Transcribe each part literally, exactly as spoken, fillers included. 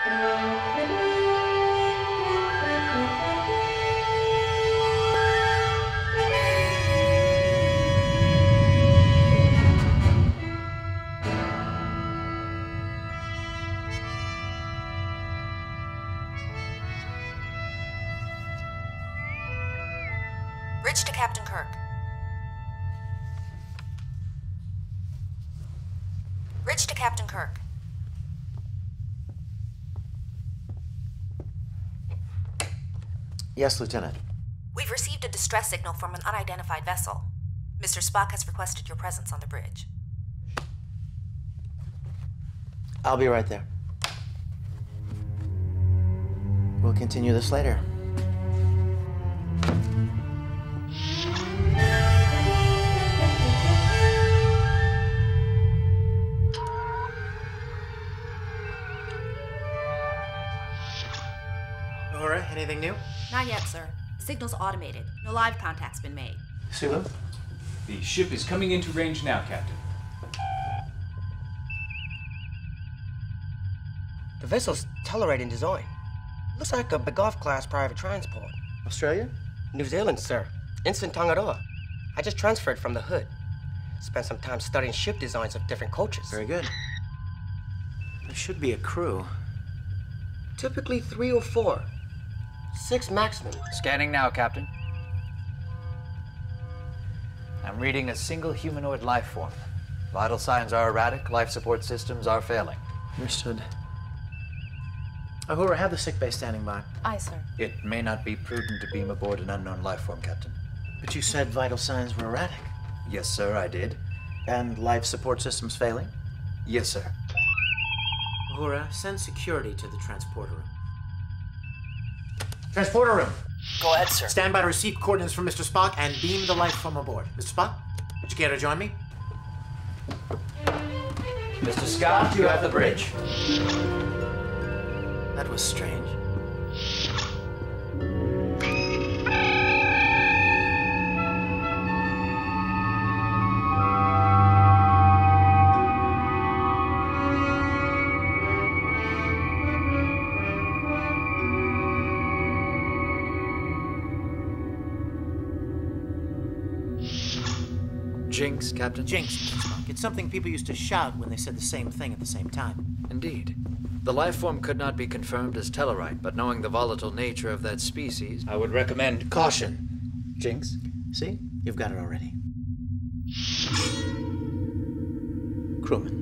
Bridge to Captain Kirk. Bridge to Captain Kirk. Yes, Lieutenant. We've received a distress signal from an unidentified vessel. Mister Spock has requested your presence on the bridge. I'll be right there. We'll continue this later. Uhura, anything new? Not yet, sir. The signal's automated. No live contact's been made. Sulu? The ship is coming into range now, Captain. The vessel's Tellarite in design. Looks like a Begov-class private transport. Australia? New Zealand, sir. Instant Tangaroa. I just transferred from the hood. Spent some time studying ship designs of different cultures. Very good. There should be a crew. Typically three or four. Six maximum. Scanning now, Captain. I'm reading a single humanoid life form. Vital signs are erratic, life support systems are failing. Understood. Uhura, have the sickbay standing by. Aye, sir. It may not be prudent to beam aboard an unknown life form, Captain. But you said vital signs were erratic. Yes, sir, I did. And life support systems failing? Yes, sir. Uhura, send security to the transporter room. Transporter room. Go ahead, sir. Stand by to receive coordinates from Mister Spock and beam the life from aboard. Mister Spock, would you care to join me? Mister Scott, you have the bridge. That was strange. Jinx, Captain? Jinx, Mister Spock. It's something people used to shout when they said the same thing at the same time. Indeed. The life form could not be confirmed as Tellarite, but knowing the volatile nature of that species, I would recommend caution. Jinx? See? You've got it already. Crewman.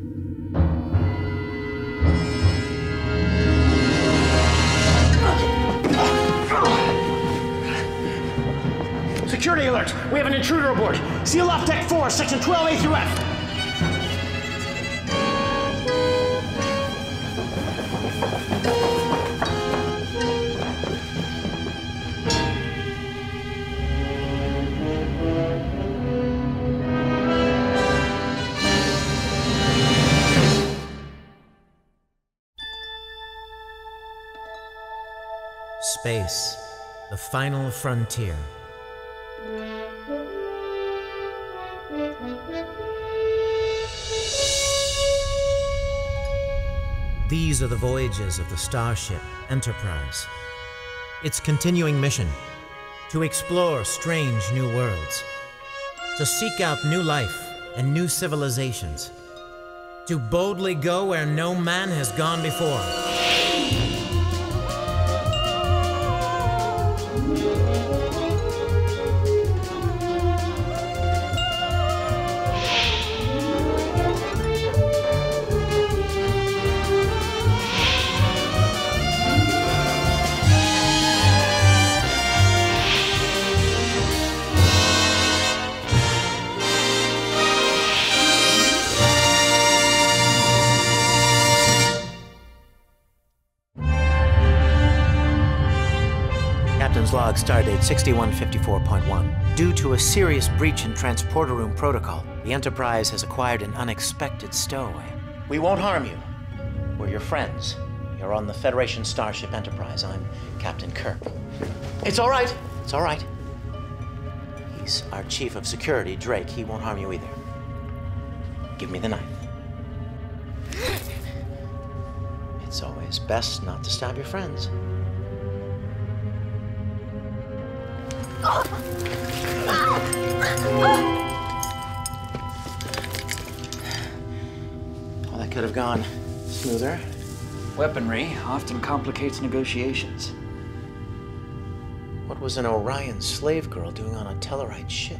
Security alert! We have an intruder aboard! Seal off deck four, section twelve A through F! Space, the final frontier. These are the voyages of the starship Enterprise. Its continuing mission: to explore strange new worlds, to seek out new life and new civilizations, to boldly go where no man has gone before. Captain's log, stardate sixty-one fifty-four point one. Due to a serious breach in transporter room protocol, the Enterprise has acquired an unexpected stowaway. We won't harm you. We're your friends. You're on the Federation starship Enterprise. I'm Captain Kirk. It's all right. It's all right. He's our chief of security, Drake. He won't harm you either. Give me the knife. It's always best not to stab your friends. Well, that could have gone smoother. Weaponry often complicates negotiations. What was an Orion slave girl doing on a Tellarite ship?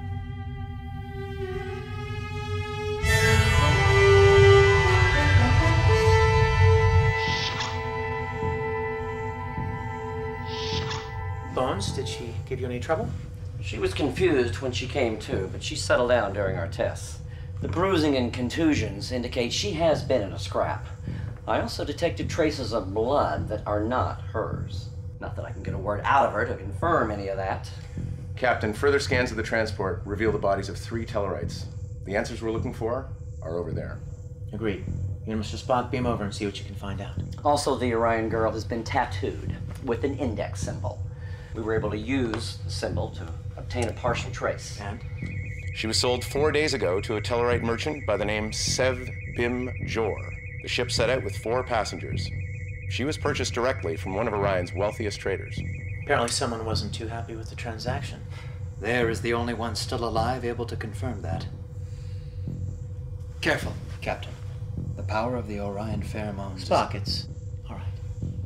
Bones, did she give you any trouble? She was confused when she came to, but she settled down during our tests. The bruising and contusions indicate she has been in a scrap. I also detected traces of blood that are not hers. Not that I can get a word out of her to confirm any of that. Captain, further scans of the transport reveal the bodies of three Tellarites. The answers we're looking for are over there. Agreed. You and Mister Spock, beam over and see what you can find out. Also, the Orion girl has been tattooed with an index symbol. We were able to use the symbol to obtain a partial trace. And? She was sold four days ago to a Tellarite merchant by the name Sev Bim Jor. The ship set out with four passengers. She was purchased directly from one of Orion's wealthiest traders. Apparently someone wasn't too happy with the transaction. There is the only one still alive able to confirm that. Careful, Captain. The power of the Orion pheromones... Spock, it's all right.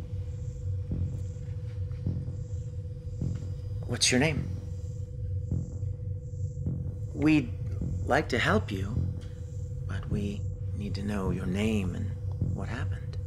What's your name? We'd like to help you, but we need to know your name and what happened.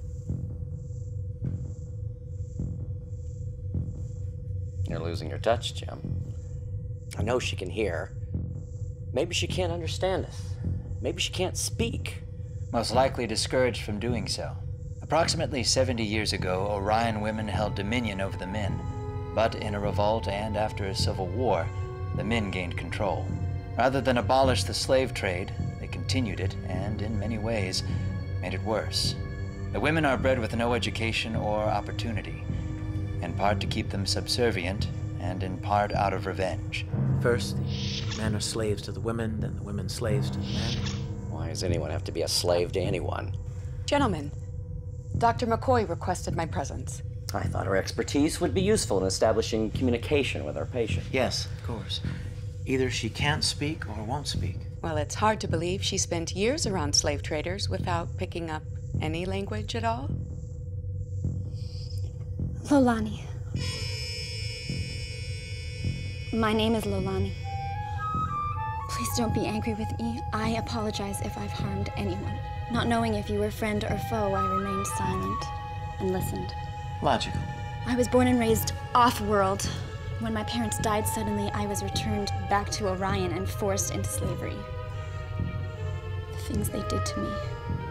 You're losing your touch, Jim. I know she can hear. Maybe she can't understand us. Maybe she can't speak. Most likely discouraged from doing so. Approximately seventy years ago, Orion women held dominion over the men. But in a revolt and after a civil war, the men gained control. Rather than abolish the slave trade, they continued it and, in many ways, made it worse. The women are bred with no education or opportunity, in part to keep them subservient, and in part out of revenge. First, the men are slaves to the women, then the women slaves to the men. Why does anyone have to be a slave to anyone? Gentlemen, Doctor McCoy requested my presence. I thought her expertise would be useful in establishing communication with our patient. Yes, of course. Either she can't speak or won't speak. Well, it's hard to believe she spent years around slave traders without picking up any language at all. Lolani. My name is Lolani. Please don't be angry with me. I apologize if I've harmed anyone. Not knowing if you were friend or foe, I remained silent and listened. Logical. I was born and raised off-world. When my parents died suddenly, I was returned back to Orion and forced into slavery. The things they did to me.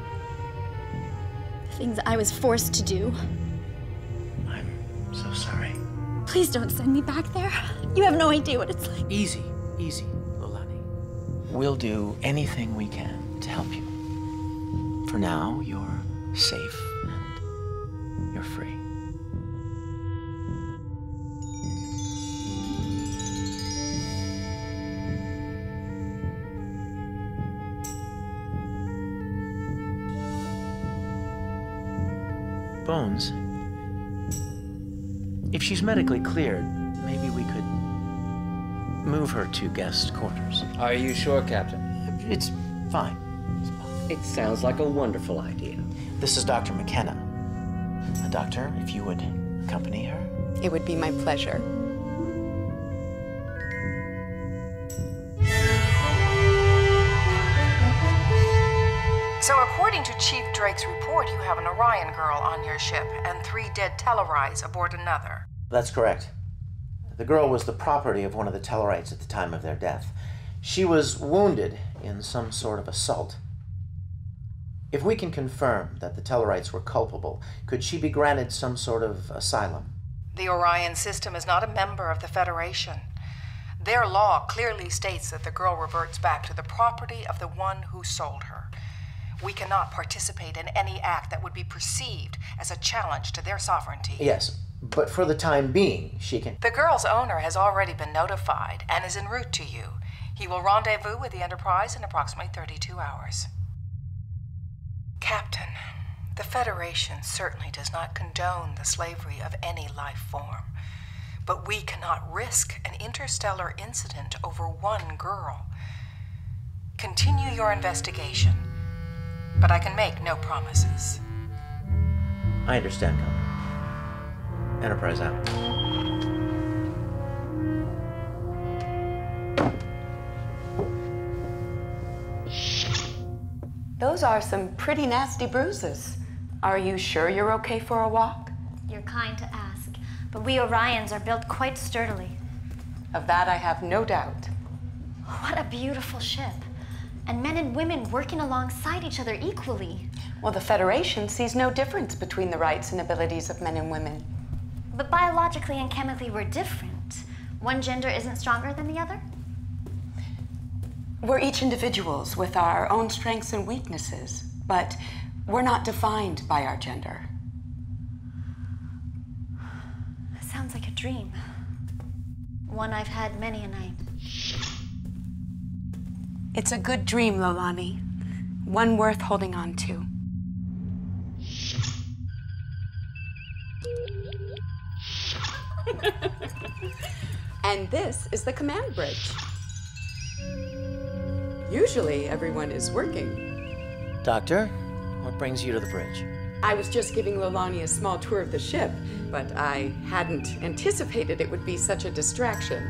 The things I was forced to do. I'm so sorry. Please don't send me back there. You have no idea what it's like. Easy, easy, Lolani. We'll do anything we can to help you. For now, you're safe and you're free. Bones, if she's medically cleared, maybe we could move her to guest quarters. Are you sure, Captain? It's fine. It's fine. It sounds like a wonderful idea. This is Doctor McKenna. Uh, doctor, if you would accompany her. It would be my pleasure. So according to Chief Drake's report, you have an Orion girl on your ship and three dead Tellarites aboard another. That's correct. The girl was the property of one of the Tellarites at the time of their death. She was wounded in some sort of assault. If we can confirm that the Tellarites were culpable, could she be granted some sort of asylum? The Orion system is not a member of the Federation. Their law clearly states that the girl reverts back to the property of the one who sold her. We cannot participate in any act that would be perceived as a challenge to their sovereignty. Yes, but for the time being, she can... The girl's owner has already been notified and is en route to you. He will rendezvous with the Enterprise in approximately thirty-two hours. Captain, The Federation certainly does not condone the slavery of any life form, but we cannot risk an interstellar incident over one girl. Continue your investigation, but I can make no promises. I understand, Colonel. Enterprise out. Those are some pretty nasty bruises. Are you sure you're okay for a walk? You're kind to ask, but we Orions are built quite sturdily. Of that I have no doubt. What a beautiful ship. And men and women working alongside each other equally. Well, the Federation sees no difference between the rights and abilities of men and women. But biologically and chemically we're different. One gender isn't stronger than the other? We're each individuals with our own strengths and weaknesses, but we're not defined by our gender. Sounds like a dream. One I've had many a night. It's a good dream, Lolani. One worth holding on to. And this is the command bridge. Usually everyone is working. Doctor, what brings you to the bridge? I was just giving Lolani a small tour of the ship, but I hadn't anticipated it would be such a distraction.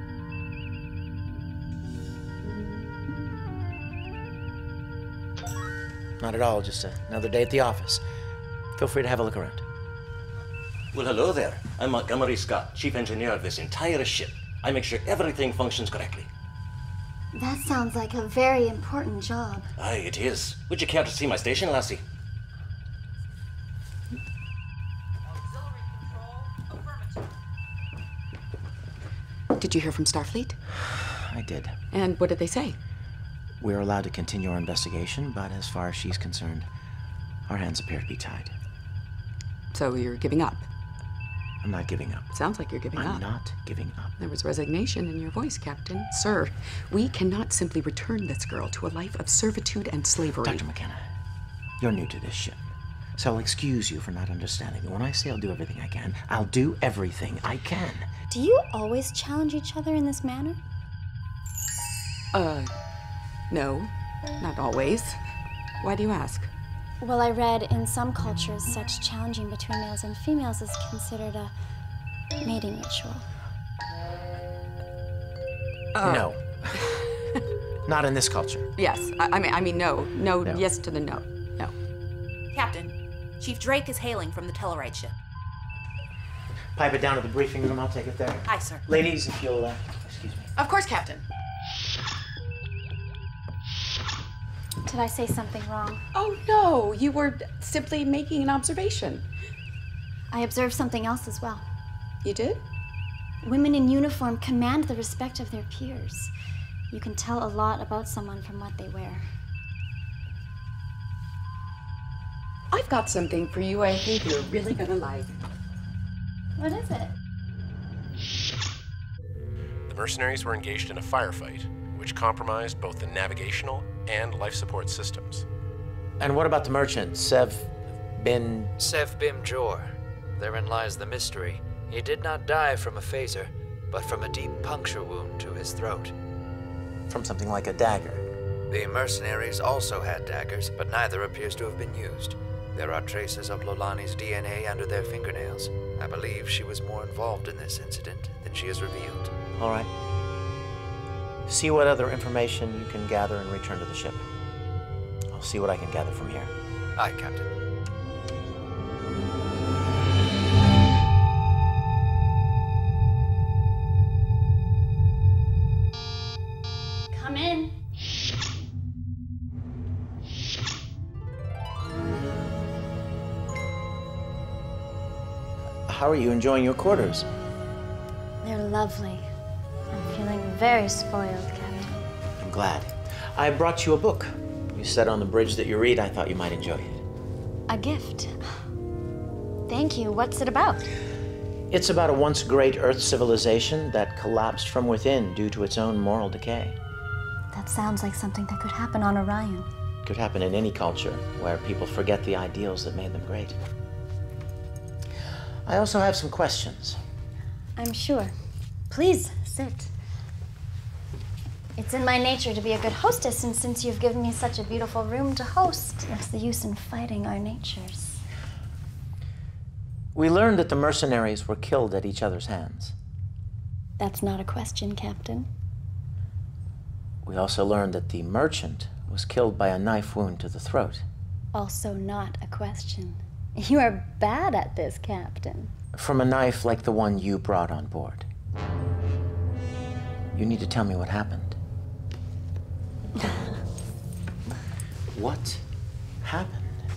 Not at all, just another day at the office. Feel free to have a look around. Well, hello there. I'm Montgomery Scott, chief engineer of this entire ship. I make sure everything functions correctly. That sounds like a very important job. Aye, it is. Would you care to see my station, lassie? Did you hear from Starfleet? I did. And what did they say? We're allowed to continue our investigation, but as far as she's concerned, our hands appear to be tied. So you're giving up? I'm not giving up. Sounds like you're giving I'm up. I'm not giving up. There was resignation in your voice, Captain. Sir, we cannot simply return this girl to a life of servitude and slavery. Doctor McKenna, you're new to this ship, so I'll excuse you for not understanding. When I say I'll do everything I can, I'll do everything I can. Do you always challenge each other in this manner? Uh, no, not always. Why do you ask? Well, I read in some cultures such challenging between males and females is considered a mating ritual. Uh, no. Not in this culture. Yes, I, I mean, I mean, no. no, no, yes to the no, no. Captain, Chief Drake is hailing from the Tellarite ship. Pipe it down to the briefing room. I'll take it there. Aye, sir. Ladies, if you'll, uh, excuse me. Of course, Captain. Did I say something wrong? Oh, no. You were simply making an observation. I observed something else as well. You did? Women in uniform command the respect of their peers. You can tell a lot about someone from what they wear. I've got something for you I think you're really gonna like. What is it? The mercenaries were engaged in a firefight, which compromised both the navigational and life support systems. And what about the merchant, Sev Bin... Sev Bim Jor. Therein lies the mystery. He did not die from a phaser, but from a deep puncture wound to his throat. From something like a dagger. The mercenaries also had daggers, but neither appears to have been used. There are traces of Lolani's D N A under their fingernails. I believe she was more involved in this incident than she has revealed. All right. See what other information you can gather and return to the ship. I'll see what I can gather from here. Aye, Captain. Come in. How are you enjoying your quarters? They're lovely. I'm feeling very spoiled, Captain. I'm glad. I brought you a book. You said on the bridge that you read. I thought you might enjoy it. A gift. Thank you. What's it about? It's about a once great Earth civilization that collapsed from within due to its own moral decay. That sounds like something that could happen on Orion. Could happen in any culture where people forget the ideals that made them great. I also have some questions. I'm sure. Please, sit. It's in my nature to be a good hostess, and since you've given me such a beautiful room to host, what's the use in fighting our natures? We learned that the mercenaries were killed at each other's hands. That's not a question, Captain. We also learned that the merchant was killed by a knife wound to the throat. Also not a question. You are bad at this, Captain. From a knife like the one you brought on board. You need to tell me what happened. What happened?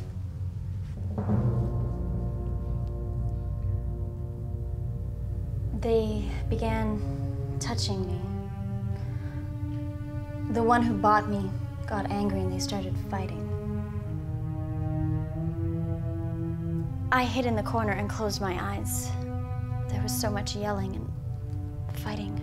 They began touching me. The one who bought me got angry and they started fighting. I hid in the corner and closed my eyes. There was so much yelling and fighting.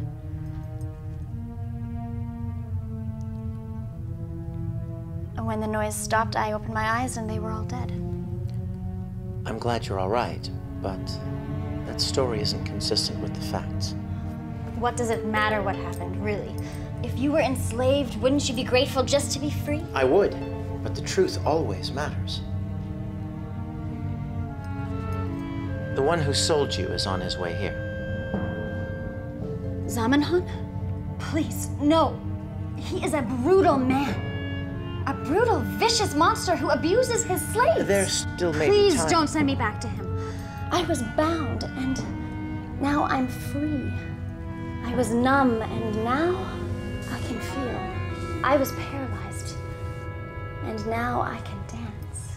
And when the noise stopped, I opened my eyes and they were all dead. I'm glad you're all right, but that story isn't consistent with the facts. What does it matter what happened, really? If you were enslaved, wouldn't you be grateful just to be free? I would, but the truth always matters. The one who sold you is on his way here. Zamenhof? Please, no. He is a brutal man. A brutal, vicious monster who abuses his slaves. There still may be Please time. don't send me back to him. I was bound, and now I'm free. I was numb, and now I can feel. I was paralyzed, and now I can dance.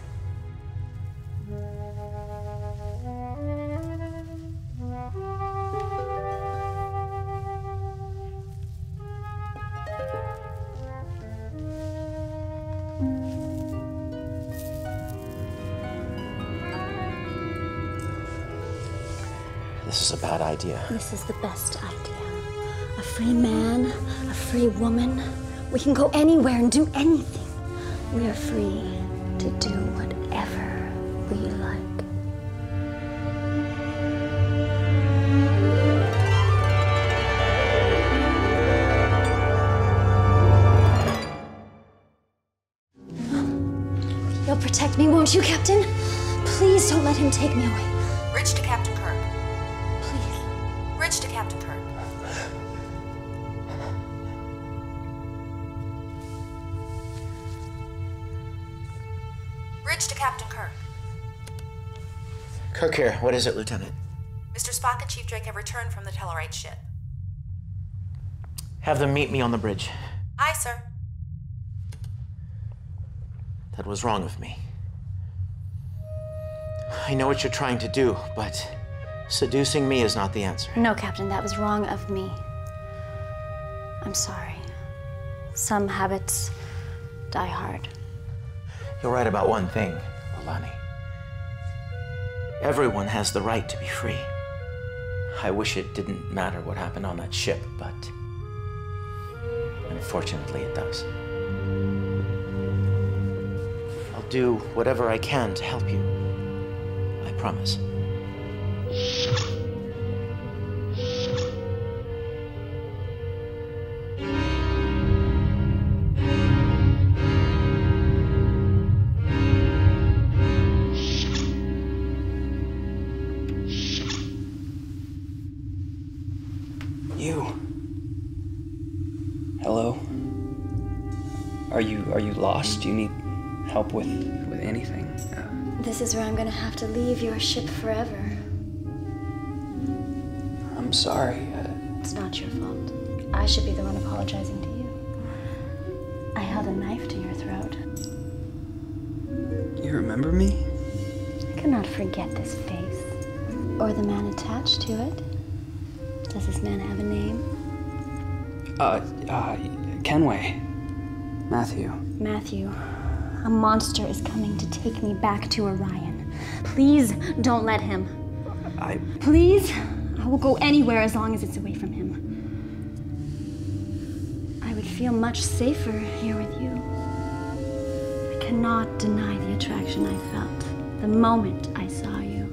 This is a bad idea. This is the best idea. A free man, a free woman. We can go anywhere and do anything. We are free to do whatever we like. You'll protect me, won't you, Captain? Please don't let him take me away. Bridge to Captain Kirk. Please. Bridge to Captain Kirk. Bridge to Captain Kirk. Kirk here. What is it, Lieutenant? Mister Spock and Chief Drake have returned from the Tellarite ship. Have them meet me on the bridge. Aye, sir. That was wrong of me. I know what you're trying to do, but seducing me is not the answer. No, Captain, that was wrong of me. I'm sorry. Some habits die hard. You're right about one thing, Lolani. Everyone has the right to be free. I wish it didn't matter what happened on that ship, but unfortunately it does. I'll do whatever I can to help you. I promise. You. Hello? Are you are you lost? Do you need help with with anything? Uh, This is where I'm gonna have to leave your ship forever. I'm sorry. Uh, It's not your fault. I should be the one apologizing to you. I held a knife to your throat. you remember me? I cannot forget this face. Or the man attached to it. Does this man have a name? Uh, uh, Kenway. Matthew. Matthew. A monster is coming to take me back to Orion. Please don't let him. I... Please? I will go anywhere as long as it's away from him. I would feel much safer here with you. cannot deny the attraction I felt the moment I saw you.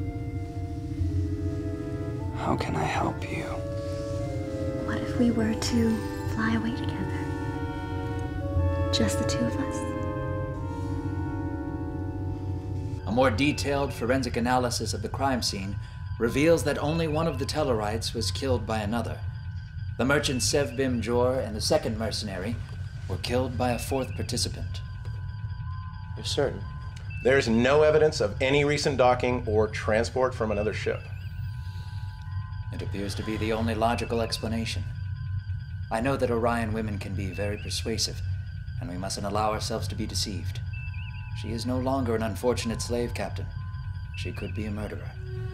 How can I help you? What if we were to fly away together? Just the two of us. A more detailed forensic analysis of the crime scene reveals that only one of the Tellarites was killed by another. The merchant Sevbim Jor and the second mercenary were killed by a fourth participant. You're certain? There's no evidence of any recent docking or transport from another ship. It appears to be the only logical explanation. I know that Orion women can be very persuasive, and we mustn't allow ourselves to be deceived. She is no longer an unfortunate slave captain. She could be a murderer.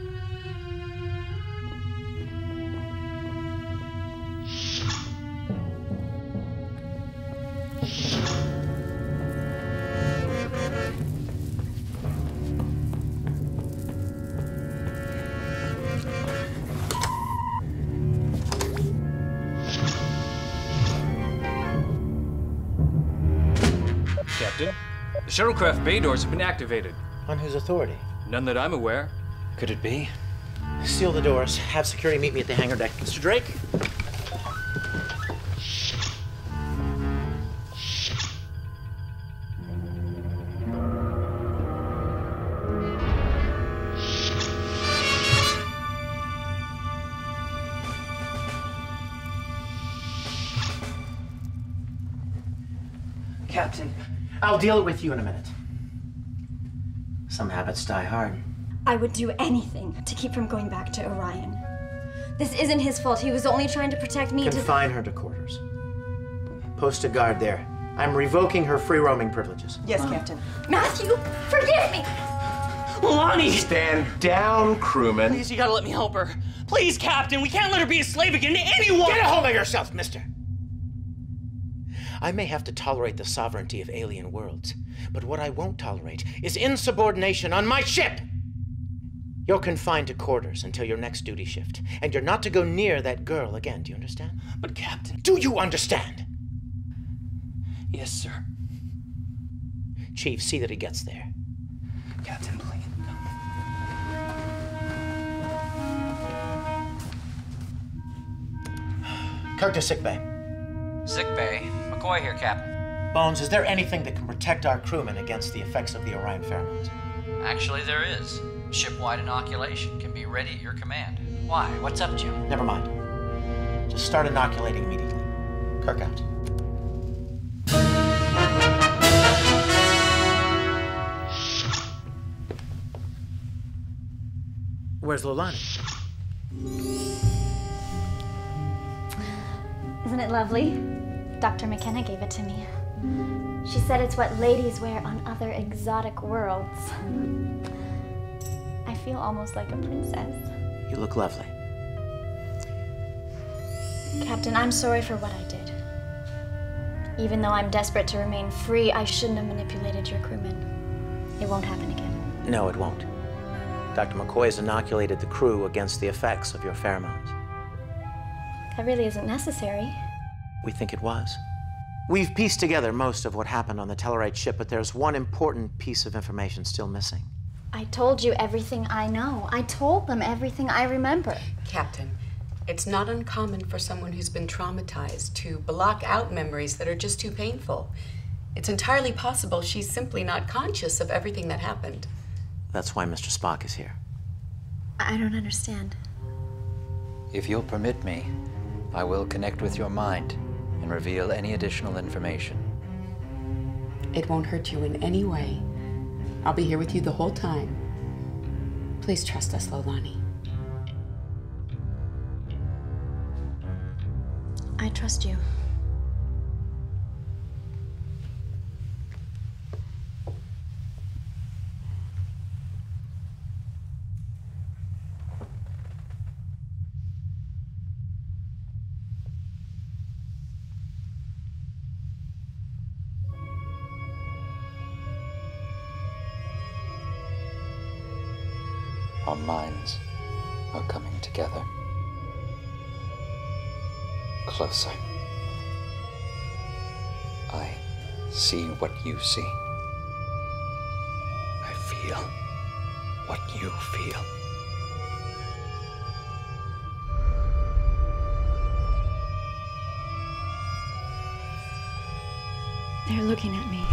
Captain, the shuttlecraft bay doors have been activated. On whose authority? None that I'm aware. Could it be? Seal the doors. Have security meet me at the hangar deck. Mister Drake? Captain. I'll deal with you in a minute. Some habits die hard. I would do anything to keep from going back to Orion. This isn't his fault. He was only trying to protect me. Confine to... her to quarters. Post a guard there. I'm revoking her free roaming privileges. Yes, uh. Captain. Matthew, forgive me! Lonnie! Stand down, crewman. Please, you gotta let me help her. Please, Captain, we can't let her be a slave again to anyone! Get a hold of yourself, mister! I may have to tolerate the sovereignty of alien worlds, but what I won't tolerate is insubordination on my ship! You're confined to quarters until your next duty shift, and you're not to go near that girl again, do you understand? But, Captain... Do you understand? Yes, sir. Chief, see that he gets there. Captain, please. Kirk to sickbay. Sickbay. McCoy here, Captain. Bones, is there anything that can protect our crewmen against the effects of the Orion pheromones? Actually, there is. Ship-wide inoculation can be ready at your command. Why? What's up, Jim? Never mind. Just start inoculating immediately. Kirk out. Where's Lolani? Isn't it lovely? Doctor McKenna gave it to me. She said it's what ladies wear on other exotic worlds. I feel almost like a princess. You look lovely. Captain, I'm sorry for what I did. Even though I'm desperate to remain free, I shouldn't have manipulated your crewmen. It won't happen again. No, it won't. Doctor McCoy has inoculated the crew against the effects of your pheromones. That really isn't necessary. We think it was. We've pieced together most of what happened on the Tellarite ship, but there's one important piece of information still missing. I told you everything I know. I told them everything I remember. Captain, it's not uncommon for someone who's been traumatized to block out memories that are just too painful. It's entirely possible she's simply not conscious of everything that happened. That's why Mister Spock is here. I don't understand. If you'll permit me, I will connect with your mind and reveal any additional information. It won't hurt you in any way. I'll be here with you the whole time. Please trust us, Lolani. I trust you. Our minds are coming together. Closer. I see what you see. feel what you feel. They're looking at me.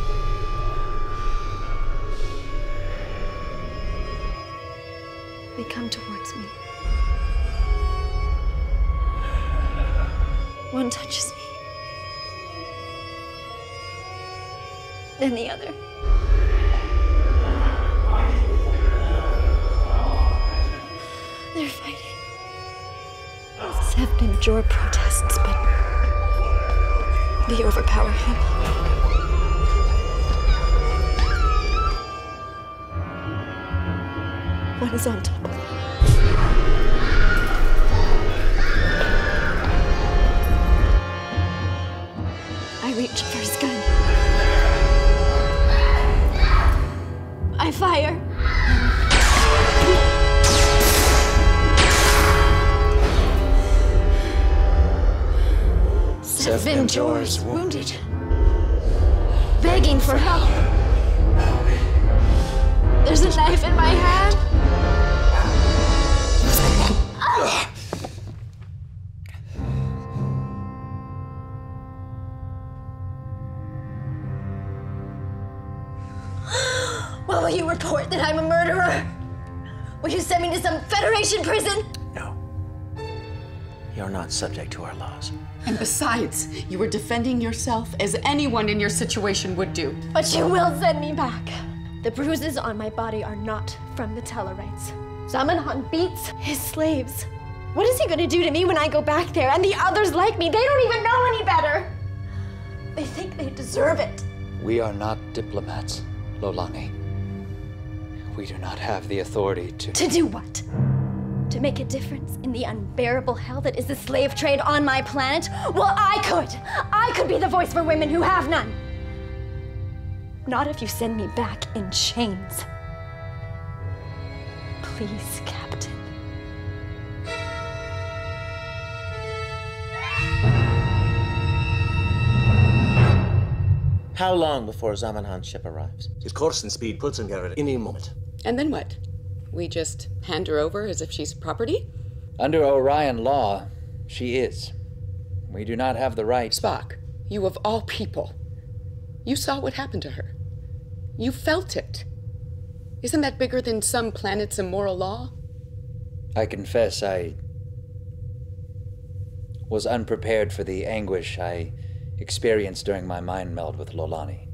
They come towards me. One touches me. Then the other. They're fighting. Sev Bim-Jor protests, but they overpower him. One is on top of me. I reach for his gun. I fire. Sev Bim-Jor is wounded, begging for help. There's a knife in my hand. Well, will you report that I'm a murderer? Will you send me to some Federation prison? You're not subject to our laws. And besides, you were defending yourself as anyone in your situation would do. But you will send me back. The bruises on my body are not from the Tellarites. Zamenhof beats his slaves. What is he going to do to me when I go back there? And the others like me, they don't even know any better. They think they deserve it. We are not diplomats, Lolani. We do not have the authority to... To do what? To make a difference in the unbearable hell that is the slave trade on my planet? Well, I could. I could be the voice for women who have none. Not if you send me back in chains. Please, Captain. How long before Zamenhof's ship arrives? His course and speed puts him here at any moment. And then what? We just hand her over as if she's property? Under Orion law, she is. We do not have the right... Spock, you of all people. You saw what happened to her. You felt it. Isn't that bigger than some planet's immoral law? I confess I was unprepared for the anguish I experienced during my mind meld with Lolani.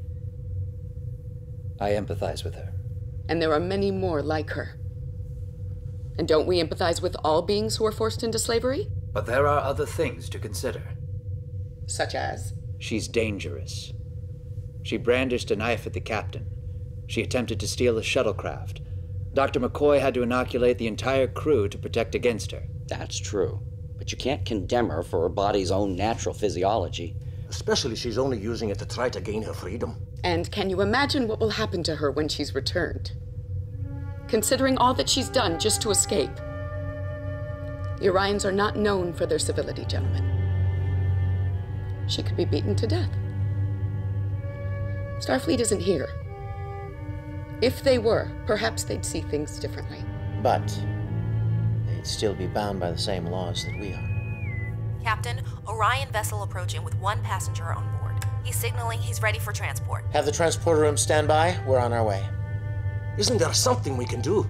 I empathize with her. And there are many more like her. And don't we empathize with all beings who are forced into slavery? But there are other things to consider. Such as? She's dangerous. She brandished a knife at the captain. She attempted to steal a shuttlecraft. Doctor McCoy had to inoculate the entire crew to protect against her. That's true. But you can't condemn her for her body's own natural physiology. Especially she's only using it to try to gain her freedom. And can you imagine what will happen to her when she's returned? Considering all that she's done just to escape. The Orions are not known for their civility, gentlemen. She could be beaten to death. Starfleet isn't here. If they were, perhaps they'd see things differently. But they'd still be bound by the same laws that we are. Captain, Orion vessel approaching with one passenger on board. He's signaling he's ready for transport. Have the transporter room stand by. We're on our way. Isn't there something we can do?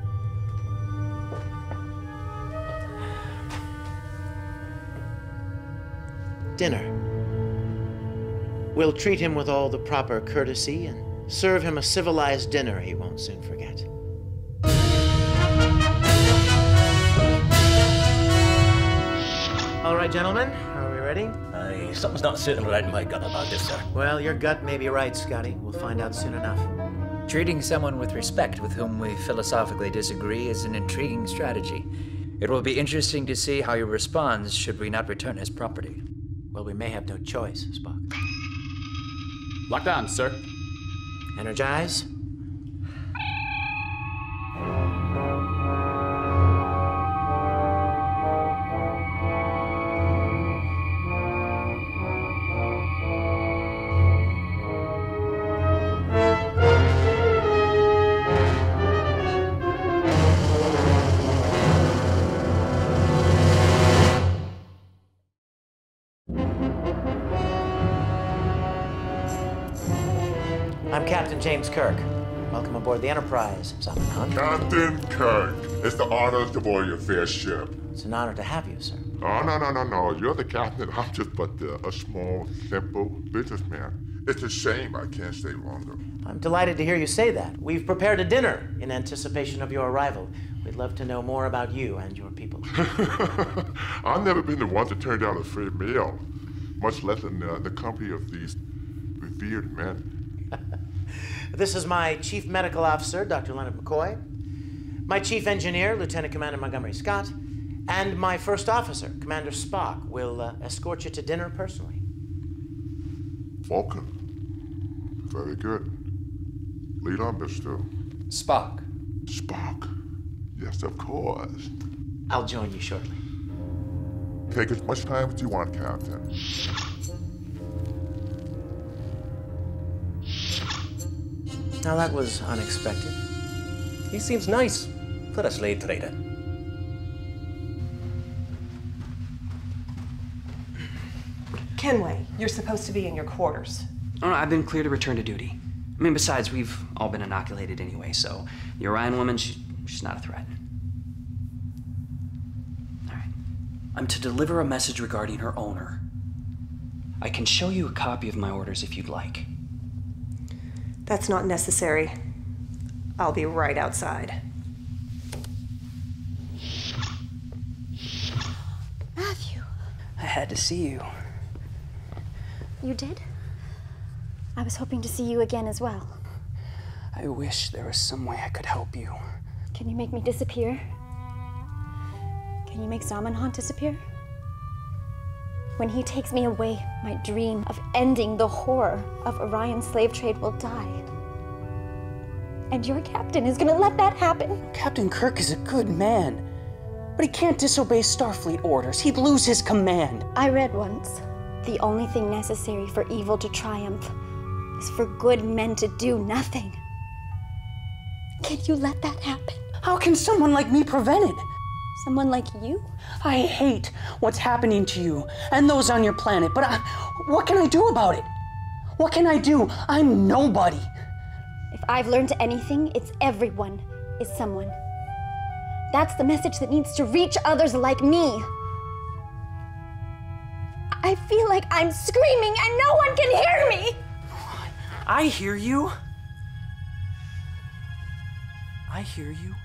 Dinner. We'll treat him with all the proper courtesy and serve him a civilized dinner he won't soon forget. All right, gentlemen, are we ready? Aye, something's not sitting right in my gut about this, sir. Well, your gut may be right, Scotty. We'll find out soon enough. Treating someone with respect with whom we philosophically disagree is an intriguing strategy. It will be interesting to see how he responds should we not return his property. Well, we may have no choice, Spock. Locked on, sir. Energize. I'm Captain James Kirk. Welcome aboard the Enterprise, Zamenhof. Captain Kirk, it's the honor to board your fair ship. It's an honor to have you, sir. Oh, no, no, no, no. You're the captain. I'm just but uh, a small, simple businessman. It's a shame I can't stay longer. I'm delighted to hear you say that. We've prepared a dinner in anticipation of your arrival. We'd love to know more about you and your people. I've never been the one to turn down a free meal, much less in uh, the company of these revered men. This is my Chief Medical Officer, Doctor Leonard McCoy, my Chief Engineer, Lieutenant Commander Montgomery Scott, and my First Officer, Commander Spock, will uh, escort you to dinner personally. Vulcan. Very good. Lead on, Mister Spock. Spock. Yes, of course. I'll join you shortly. Take as much time as you want, Captain. Now that was unexpected. He seems nice for a slave trader. Kenway, you're supposed to be in your quarters. Oh, no, I've been cleared to return to duty. I mean, besides, we've all been inoculated anyway, so the Orion woman, she, she's not a threat. All right. I'm to deliver a message regarding her owner. I can show you a copy of my orders if you'd like. That's not necessary. I'll be right outside. Matthew. I had to see you. You did? I was hoping to see you again as well. I wish there was some way I could help you. Can you make me disappear? Can you make Zamenhof disappear? When he takes me away, my dream of ending the horror of Orion slave trade will die. And your captain is gonna let that happen? Captain Kirk is a good man, but he can't disobey Starfleet orders. He'd lose his command. I read once, the only thing necessary for evil to triumph is for good men to do nothing. Can you let that happen? How can someone like me prevent it? Someone like you? I hate what's happening to you and those on your planet, but I, what can I do about it? What can I do? I'm nobody. If I've learned anything, it's everyone is someone. That's the message that needs to reach others like me. I feel like I'm screaming and no one can hear me. I hear you. I hear you.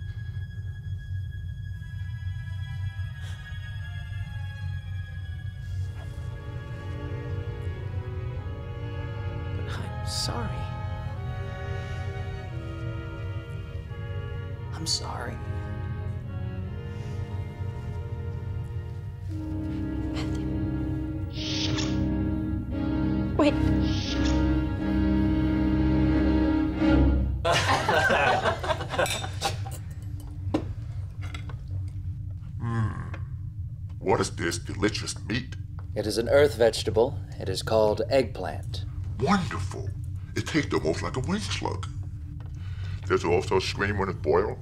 I'm sorry. I'm sorry. Wait. Hmm. What is this delicious meat? It is an earth vegetable. It is called eggplant. Wonderful. It tastes almost like a wing slug. Does it also scream when it's boiled?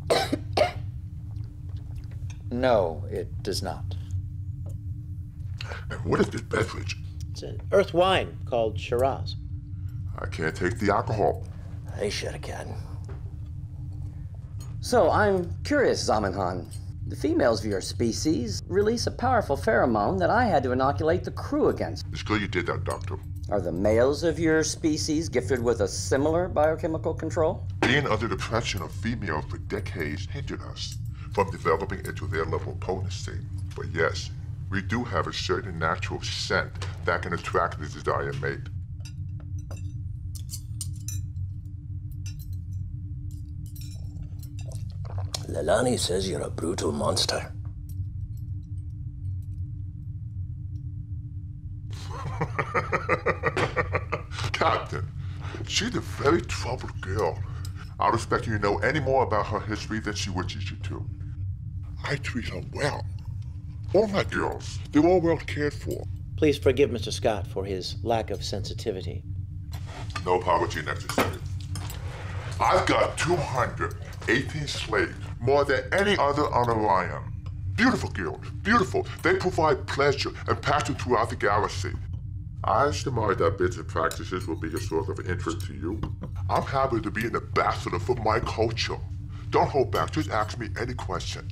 No, it does not. And what is this beverage? It's an earth wine called Shiraz. I can't take the alcohol. I sure can. So, I'm curious, Zamenhof. The females of your species release a powerful pheromone that I had to inoculate the crew against. It's good you did that, Doctor. Are the males of your species gifted with a similar biochemical control? Being under the pressure of females for decades hindered us from developing into their level of potency. But yes, we do have a certain natural scent that can attract the desired mate. Leilani says you're a brutal monster. Captain, she's a very troubled girl. I don't expect you to know any more about her history than she wishes you to. I treat her well. All my girls, they're all well cared for. Please forgive Mister Scott for his lack of sensitivity. No apology necessary. I've got two hundred eighteen slaves, more than any other on Orion. Beautiful girls, beautiful. They provide pleasure and passion throughout the galaxy. I estimate that bits and practices will be a sort of interest to you. I'm happy to be an ambassador for my culture. Don't hold back, just ask me any question.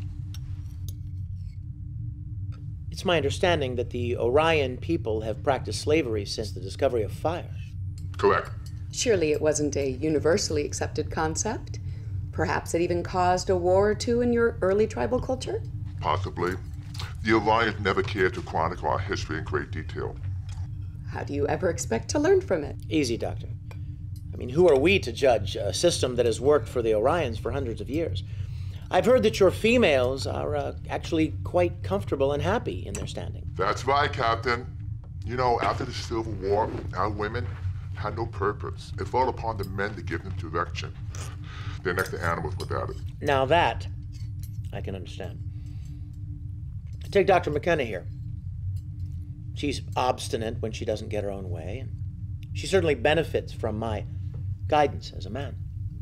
It's my understanding that the Orion people have practiced slavery since the discovery of fire. Correct. Surely it wasn't a universally accepted concept? Perhaps it even caused a war or two in your early tribal culture? Possibly. The Orions never cared to chronicle our history in great detail. How do you ever expect to learn from it? Easy, Doctor. I mean, who are we to judge a system that has worked for the Orions for hundreds of years? I've heard that your females are uh, actually quite comfortable and happy in their standing. That's right, Captain. You know, after the Civil War, our women had no purpose. It fell upon the men to give them direction. They're next to animals without it. Now that, I can understand. Take Doctor McKenna here. She's obstinate when she doesn't get her own way, and she certainly benefits from my guidance as a man.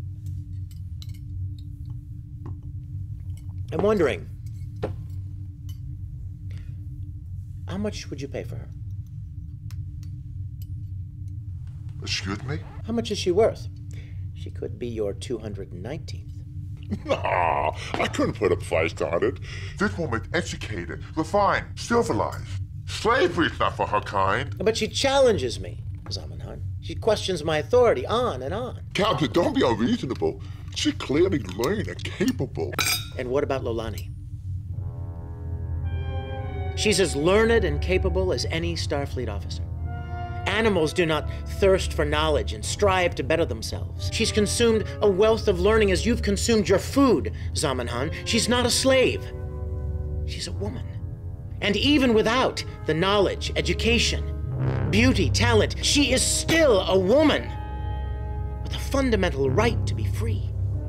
I'm wondering, how much would you pay for her? Excuse me? How much is she worth? She could be your two hundred nineteenth. Nah, I couldn't put a price on it. This woman's educated, refined, civilized. Slavery's not for her kind. But she challenges me, Zamenhof. She questions my authority on and on. Captain, don't be unreasonable. She's clearly learned and capable. And what about Lolani? She's as learned and capable as any Starfleet officer. Animals do not thirst for knowledge and strive to better themselves. She's consumed a wealth of learning as you've consumed your food, Zamenhof. She's not a slave. She's a woman. And even without the knowledge, education, beauty, talent, she is still a woman with a fundamental right to be free.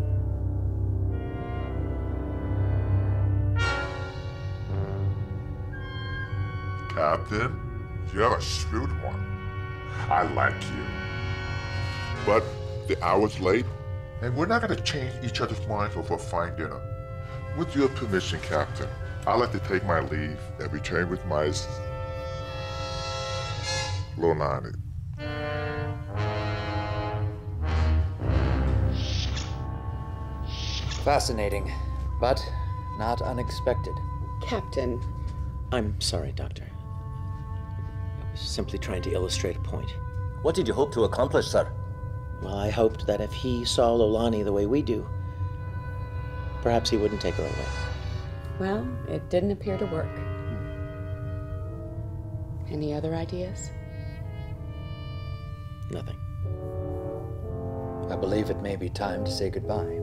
Captain, you're a shrewd one. I like you. But the hour's late, and we're not going to change each other's minds over a fine dinner. With your permission, Captain, I'd like to take my leave and return with my Lolani. Fascinating, but not unexpected. Captain. I'm sorry, Doctor. I was simply trying to illustrate a point. What did you hope to accomplish, sir? Well, I hoped that if he saw Lolani the way we do, perhaps he wouldn't take her away. Well, it didn't appear to work. Any other ideas? Nothing. I believe it may be time to say goodbye.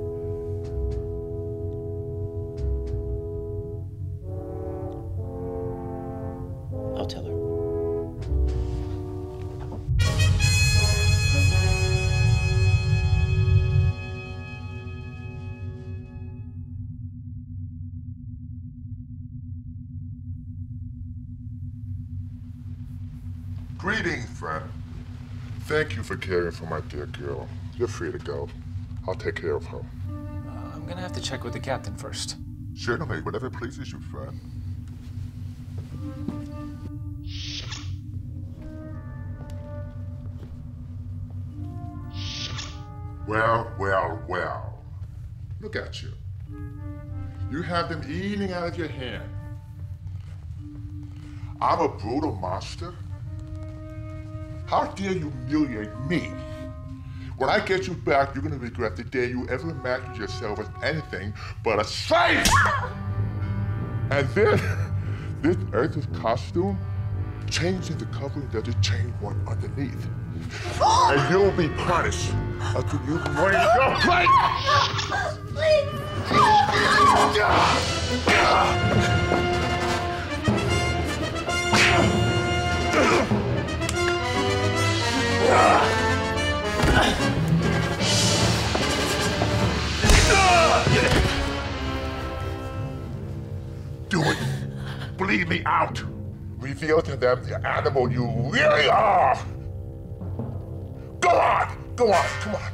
I'll tell her. Greetings, friend. Thank you for caring for my dear girl. You're free to go. I'll take care of her. Uh, I'm gonna have to check with the captain first. Certainly, whatever pleases you, friend. Well, well, well. Look at you. You have them eating out of your hand. I'm a brutal monster. How dare you humiliate me? When I get you back, you're gonna regret the day you ever imagined yourself as anything but a slave! And then, this Earth's costume changes the covering doesn't change what underneath. And you'll be punished until you bring your plate! Do it. Bleed me out. Reveal to them the animal you really are. Go on. Go on. Come on.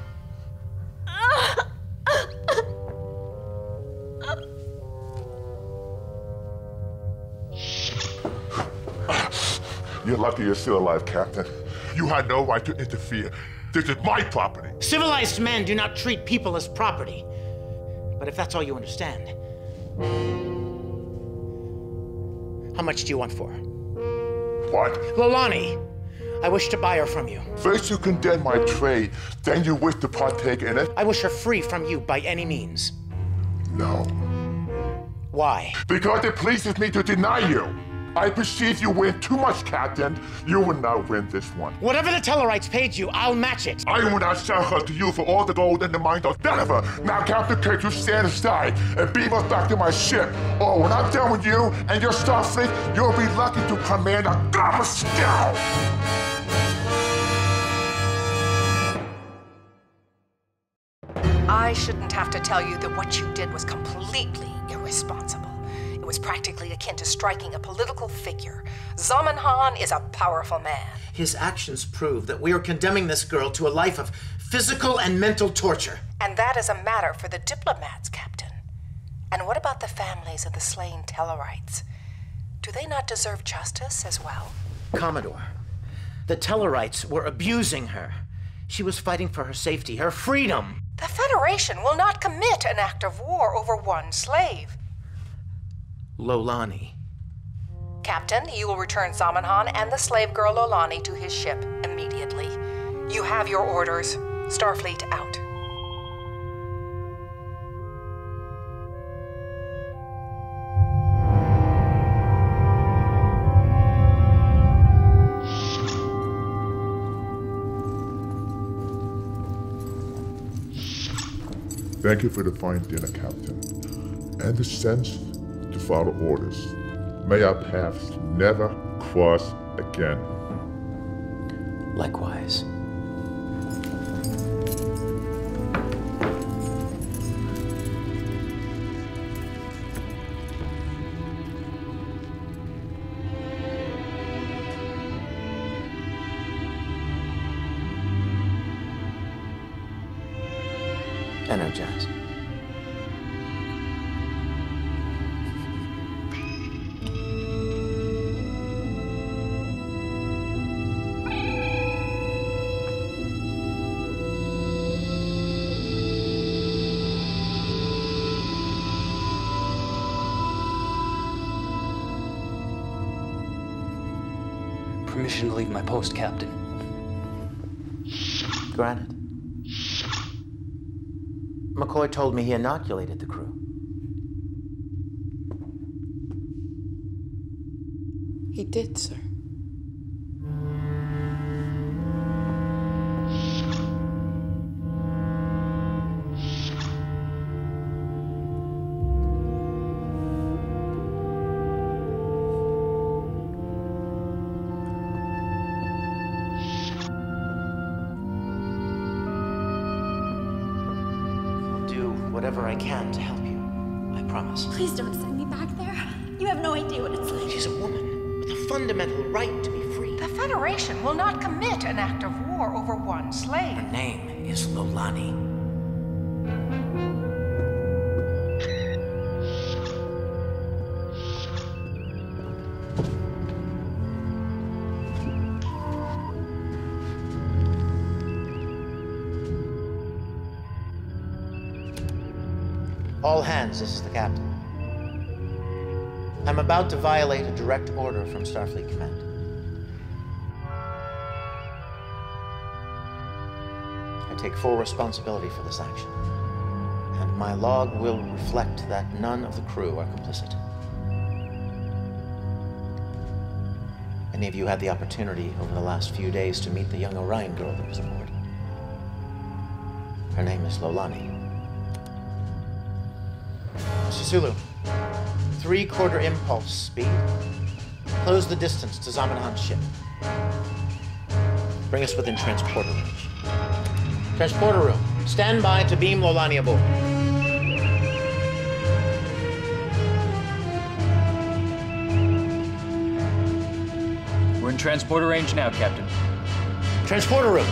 You're lucky you're still alive, Captain. You had no right to interfere. This is my property. Civilized men do not treat people as property. But if that's all you understand, how much do you want for her? What? Lolani, I wish to buy her from you. First you condemn my trade, then you wish to partake in it? I wish her free from you by any means. No. Why? Because it pleases me to deny you. I perceive you win too much, Captain. You will not win this one. Whatever the Tellarites paid you, I'll match it. I will not sell her to you for all the gold in the mine of Denver. Now, Captain Kirk, you stand aside and beam us back to my ship. Or when I'm done with you and your Starfleet, you'll be lucky to command a Gamma Scout. I shouldn't have to tell you that what you did was completely irresponsible. It was practically akin to striking a political figure. Zamenhof is a powerful man. His actions prove that we are condemning this girl to a life of physical and mental torture. And that is a matter for the diplomats, Captain. And what about the families of the slain Tellarites? Do they not deserve justice as well? Commodore, the Tellarites were abusing her. She was fighting for her safety, her freedom. The Federation will not commit an act of war over one slave. Lolani. Captain, you will return Zamenhof and the slave girl Lolani to his ship immediately. You have your orders. Starfleet out. Thank you for the fine dinner, Captain, and the sense to follow orders. May our paths never cross again. Likewise. Energize. Permission to leave my post, Captain. Granted. McCoy told me he inoculated the crew. He did, sir. Whatever I can to help you. I promise. Please don't send me back there. You have no idea what it's like. She's a woman with a fundamental right to be free. The Federation will not commit an act of war over one slave. Her name is Lolani. All hands, this is the captain. I'm about to violate a direct order from Starfleet Command. I take full responsibility for this action, and my log will reflect that none of the crew are complicit. Many of you had the opportunity over the last few days to meet the young Orion girl that was aboard. Her name is Lolani. Sulu, three-quarter impulse speed. Close the distance to Zamenhof's ship. Bring us within transporter range. Transporter room, stand by to beam Lolani aboard. We're in transporter range now, Captain. Transporter room.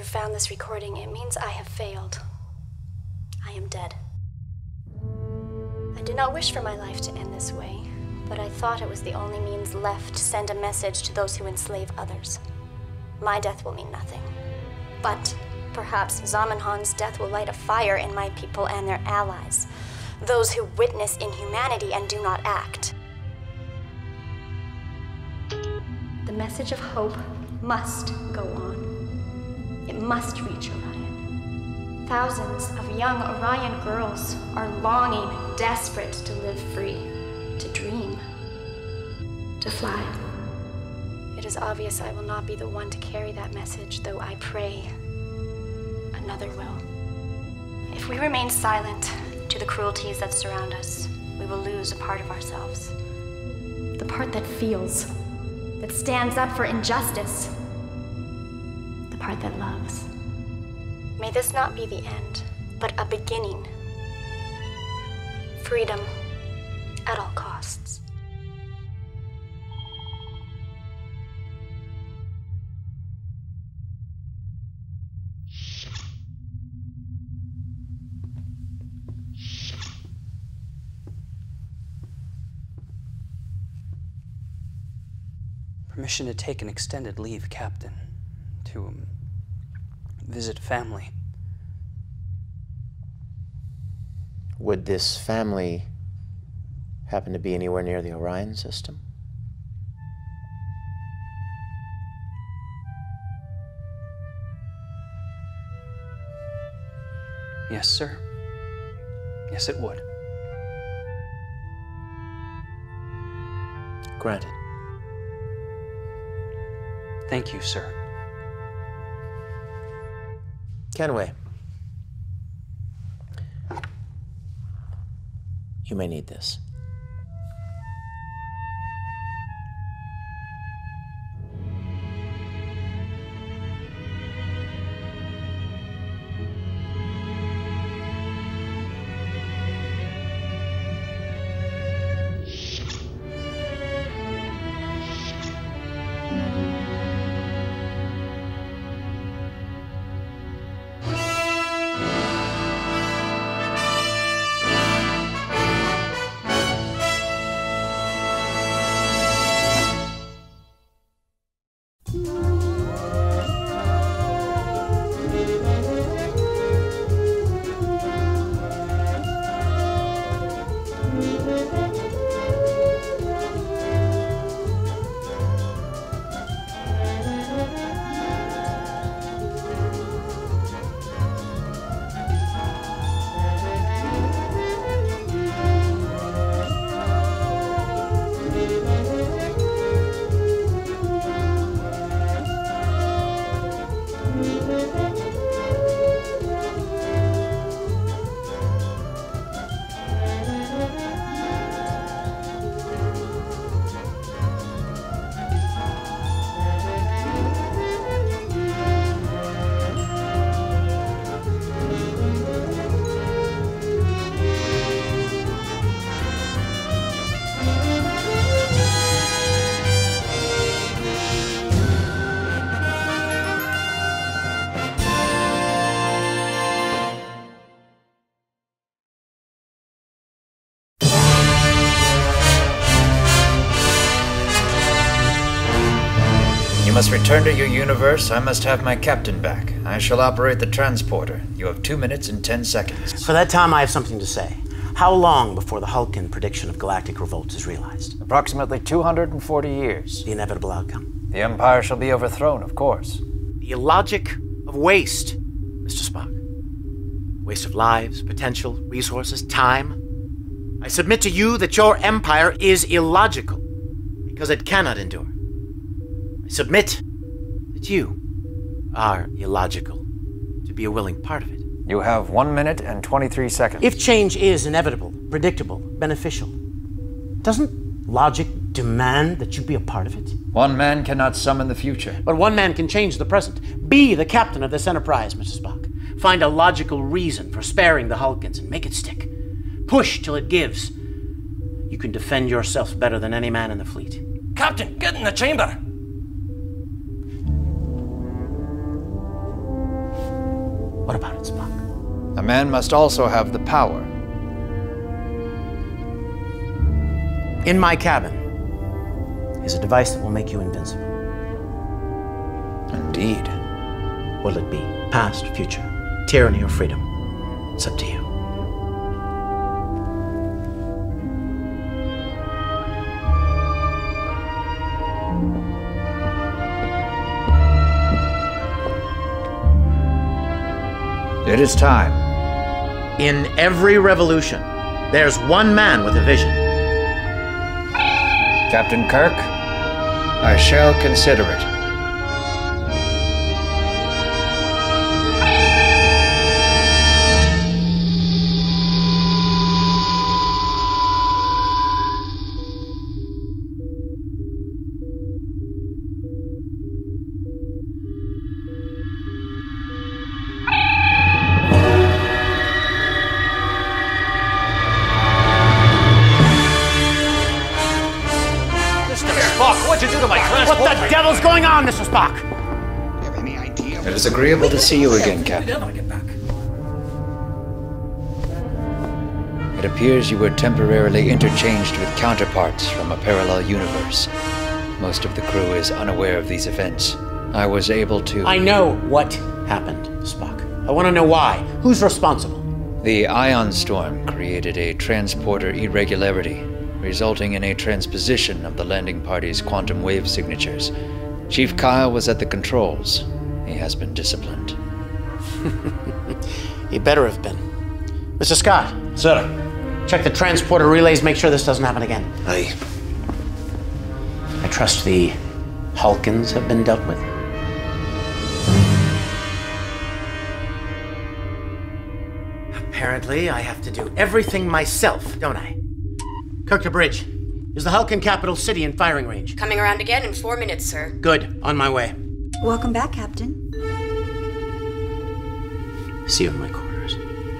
you found this recording, it means I have failed. I am dead. I did not wish for my life to end this way, but I thought it was the only means left to send a message to those who enslave others. My death will mean nothing, but perhaps Zamenhof's death will light a fire in my people and their allies, those who witness inhumanity and do not act. The message of hope must go on. It must reach Orion. Thousands of young Orion girls are longing, desperate to live free, to dream, to fly. It is obvious I will not be the one to carry that message, though I pray another will. If we remain silent to the cruelties that surround us, we will lose a part of ourselves. The part that feels, that stands up for injustice. The part that loves. May this not be the end, but a beginning. Freedom at all costs. Permission to take an extended leave, Captain. To um, visit family. Would this family happen to be anywhere near the Orion system? Yes, sir. Yes, it would. Granted. Thank you, sir. Kenway. You may need this. You must return to your universe. I must have my captain back. I shall operate the transporter. You have two minutes and ten seconds. For that time, I have something to say. How long before the Hulkin prediction of galactic revolt is realized? Approximately two hundred forty years. The inevitable outcome? The Empire shall be overthrown, of course. The illogic of waste, Mister Spock. Waste of lives, potential, resources, time. I submit to you that your Empire is illogical, because it cannot endure. I submit that you are illogical to be a willing part of it. You have one minute and twenty-three seconds. If change is inevitable, predictable, beneficial, doesn't logic demand that you be a part of it? One man cannot summon the future. But one man can change the present. Be the captain of this Enterprise, Mister Spock. Find a logical reason for sparing the Hulkins and make it stick. Push till it gives. You can defend yourself better than any man in the fleet. Captain, get in the chamber! What about it, Spock? A man must also have the power. In my cabin is a device that will make you invincible. Indeed. Will it be past, future, tyranny, or freedom? It's up to you. It is time. In every revolution, there's one man with a vision. Captain Kirk, I shall consider it. What the devil's going on, Mister Spock? It is agreeable to see you again, Captain. It appears you were temporarily interchanged with counterparts from a parallel universe. Most of the crew is unaware of these events. I was able to... I know what happened, Spock. I want to know why. Who's responsible? The ion storm created a transporter irregularity, resulting in a transposition of the landing party's quantum wave signatures. Chief Kyle was at the controls. He has been disciplined. He better have been. Mister Scott. Sir. Check the transporter relays, make sure this doesn't happen again. Aye. I trust the Hulkins have been dealt with. Apparently, I have to do everything myself, don't I? Kirk to bridge. Is the Hulkin capital city in firing range? Coming around again in four minutes, sir. Good. On my way. Welcome back, Captain. See you in my quarters.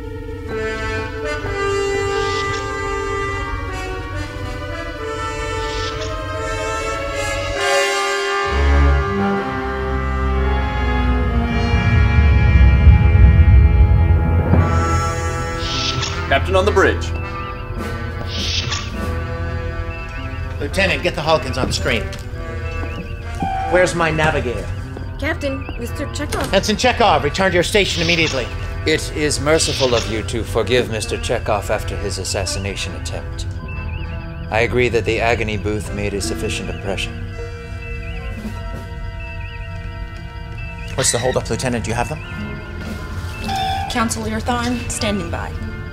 Captain on the bridge. Lieutenant, get the Hulkins on the screen. Where's my navigator? Captain, Mister Chekhov. Ensign Chekhov, return to your station immediately. It is merciful of you to forgive Mister Chekhov after his assassination attempt. I agree that the agony booth made a sufficient impression. What's the holdup, Lieutenant? Do you have them? Counselor Tharn, standing by.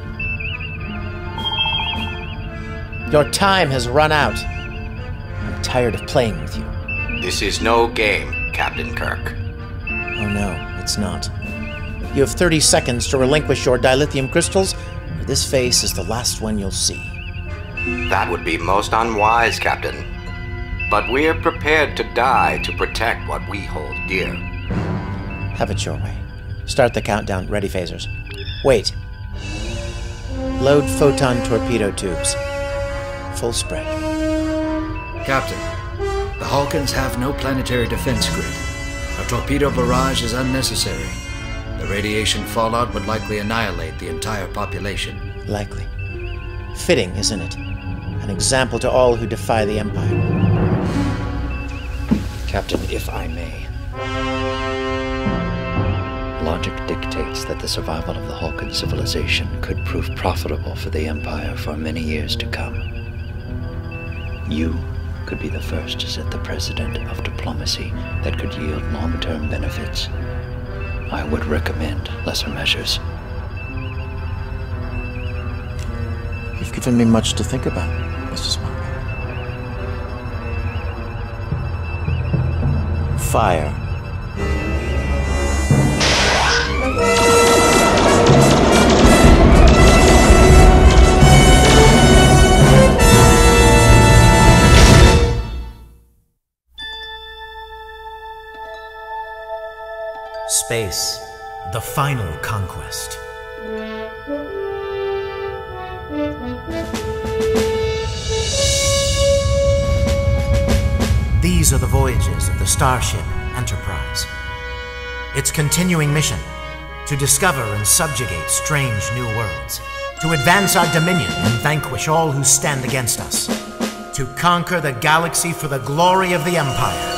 Your time has run out. I'm tired of playing with you. This is no game, Captain Kirk. Oh no, it's not. You have thirty seconds to relinquish your dilithium crystals, or this face is the last one you'll see. That would be most unwise, Captain. But we're prepared to die to protect what we hold dear. Have it your way. Start the countdown. Ready, phasers. Wait. Load photon torpedo tubes. Full spread. Captain, the Hulkins have no planetary defense grid. A torpedo barrage is unnecessary. The radiation fallout would likely annihilate the entire population. Likely. Fitting, isn't it? An example to all who defy the Empire. Captain, if I may. Logic dictates that the survival of the Hulkin civilization could prove profitable for the Empire for many years to come. You could be the first to set the precedent of diplomacy that could yield long-term benefits. I would recommend lesser measures. You've given me much to think about, Mister Spock. Fire. Space, the final conquest. These are the voyages of the Starship Enterprise. Its continuing mission, To discover and subjugate strange new worlds. To advance our dominion and vanquish all who stand against us. To conquer the galaxy for the glory of the Empire.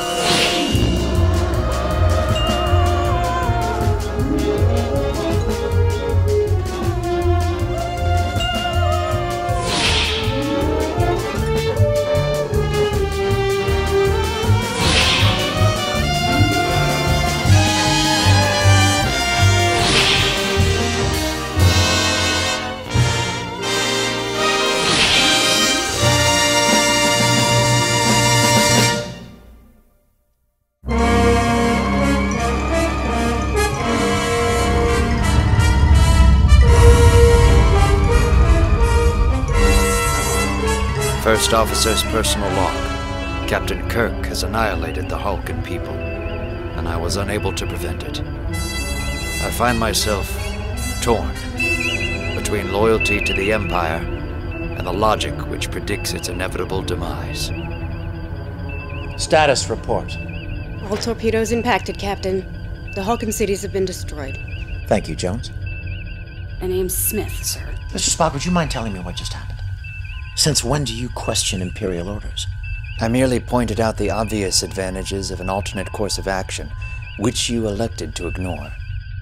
First Officer's personal log. Captain Kirk has annihilated the Hulkan people, and I was unable to prevent it. I find myself torn between loyalty to the Empire and the logic which predicts its inevitable demise. Status report. All torpedoes impacted, Captain. The Hulkan cities have been destroyed. Thank you, Jones. My name's Smith, sir. Mister Spock, would you mind telling me what just happened? Since when do you question Imperial orders? I merely pointed out the obvious advantages of an alternate course of action, which you elected to ignore.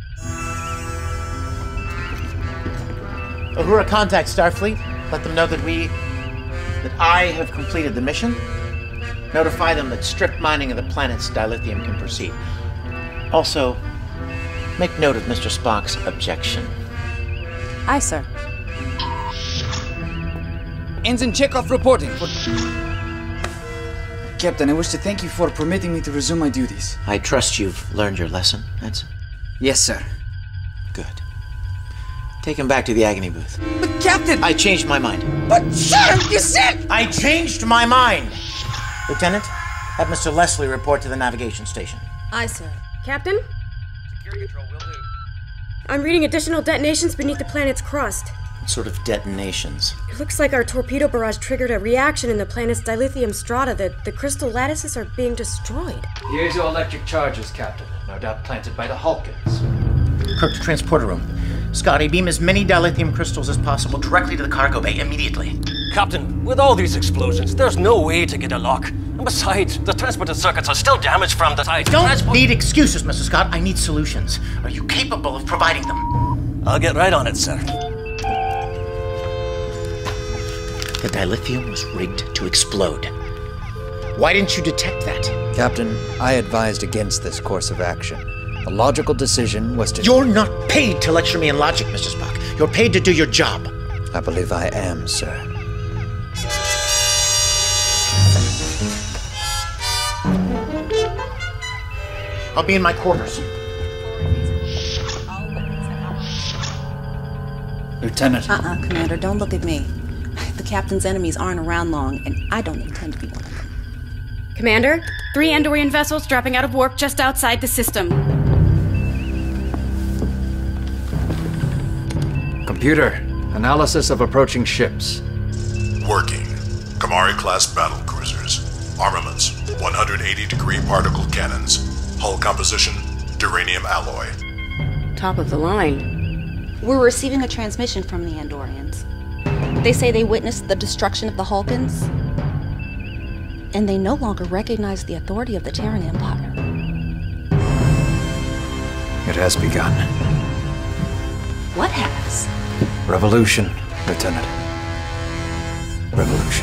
Uhura, contact Starfleet. Let them know that we... that I have completed the mission. Notify them that strip mining of the planet's dilithium can proceed. Also, make note of Mister Spock's objection. Aye, sir. Ensign Chekhov reporting for... Captain, I wish to thank you for permitting me to resume my duties. I trust you've learned your lesson, Ensign? Yes, sir. Good. Take him back to the Agony booth. But, Captain! I changed my mind. But, sir, you said... I changed my mind! Lieutenant, have Mister Leslie report to the navigation station. Aye, sir. Captain? Security control will do. I'm reading additional detonations beneath the planet's crust. What sort of detonations? It looks like our torpedo barrage triggered a reaction in the planet's dilithium strata. The, the crystal lattices are being destroyed. Piezoelectric charges, Captain. No doubt planted by the Hulkans. Kirk to transporter room. Scotty, beam as many dilithium crystals as possible directly to the cargo bay immediately. Captain, with all these explosions, there's no way to get a lock. And besides, the transporter circuits are still damaged from the tide. Don't transport- need excuses, Mister Scott. I need solutions. Are you capable of providing them? I'll get right on it, sir. The dilithium was rigged to explode. Why didn't you detect that? Captain, I advised against this course of action. The logical decision was to... You're not paid to lecture me in logic, Mister Spock. You're paid to do your job. I believe I am, sir. I'll be in my quarters. Lieutenant. Uh-uh, Commander, don't look at me. The Captain's enemies aren't around long, and I don't intend to be one of them. Commander, three Andorian vessels dropping out of warp just outside the system. Computer, analysis of approaching ships. Working. Kamari-class battle cruisers. Armaments, one hundred eighty degree particle cannons. Hull composition, duranium alloy. Top of the line. We're receiving a transmission from the Andorians. They say they witnessed the destruction of the Hulkans, and they no longer recognize the authority of the Terran Empire. It has begun. What has? Revolution, Lieutenant. Revolution.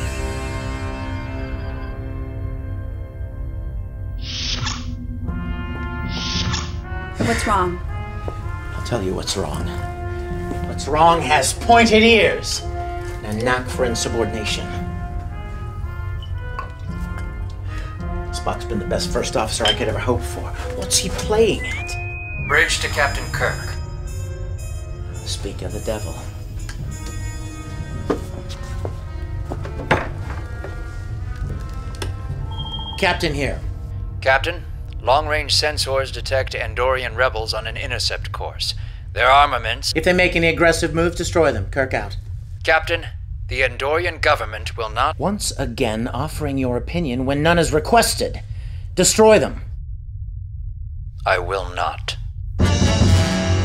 What's wrong? I'll tell you what's wrong. What's wrong has pointed ears and a knack for insubordination. Spock's been the best first officer I could ever hope for. What's he playing at? Bridge to Captain Kirk. Speak of the devil. Captain here. Captain, long-range sensors detect Andorian rebels on an intercept course. Their armaments... If they make any aggressive moves, destroy them. Kirk out. Captain, the Andorian government will not... Once again, offering your opinion when none is requested. Destroy them. I will not.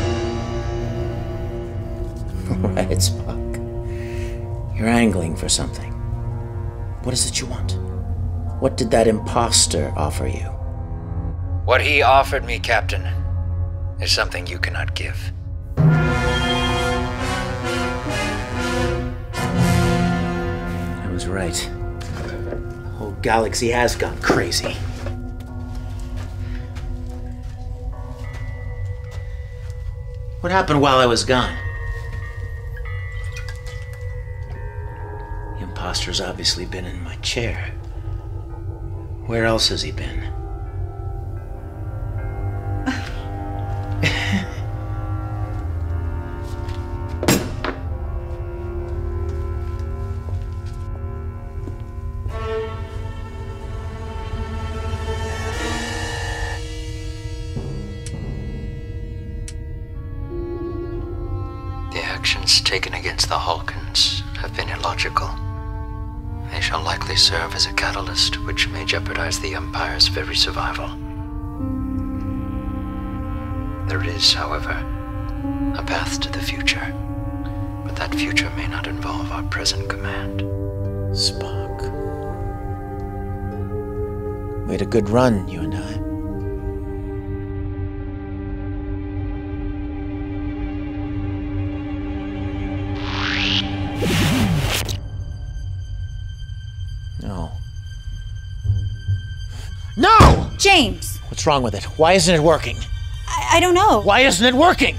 Right, Spock. You're angling for something. What is it you want? What did that imposter offer you? What he offered me, Captain, is something you cannot give. I was right. The whole galaxy has gone crazy. What happened while I was gone? The imposter's obviously been in my chair. Where else has he been? The actions taken against the Hulkans have been illogical. They shall likely serve as a catalyst which may jeopardize the Empire's very survival. There is, however, a path to the future, but that future may not involve our present command. Spock. We had a good run, you and I. No. No! James! What's wrong with it? Why isn't it working? I, I don't know. Why isn't it working?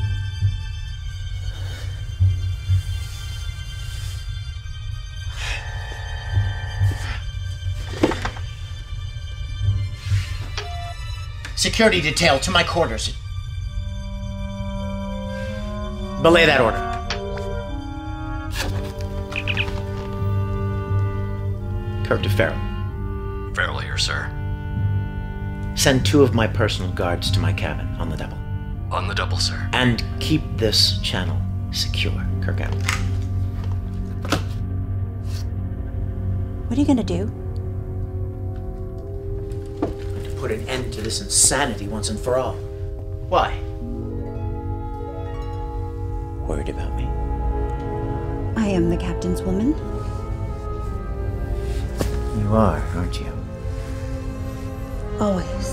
Security detail to my quarters. Belay that order. Kirk to Farrell. Farrell here, sir. Send two of my personal guards to my cabin on the double. On the double, sir. And keep this channel secure. Kirk out. What are you gonna do? I'm going to put an end to this insanity once and for all. Why? Worried about me? I am the captain's woman. You are, aren't you? Always.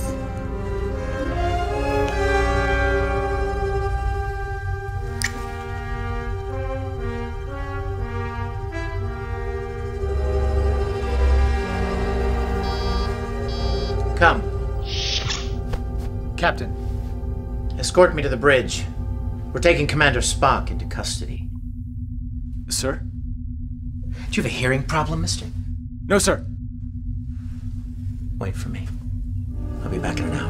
Come. Captain. Escort me to the bridge. We're taking Commander Spock into custody. Sir? Do you have a hearing problem, mister? No, sir. Wait for me. I'll be back in an hour.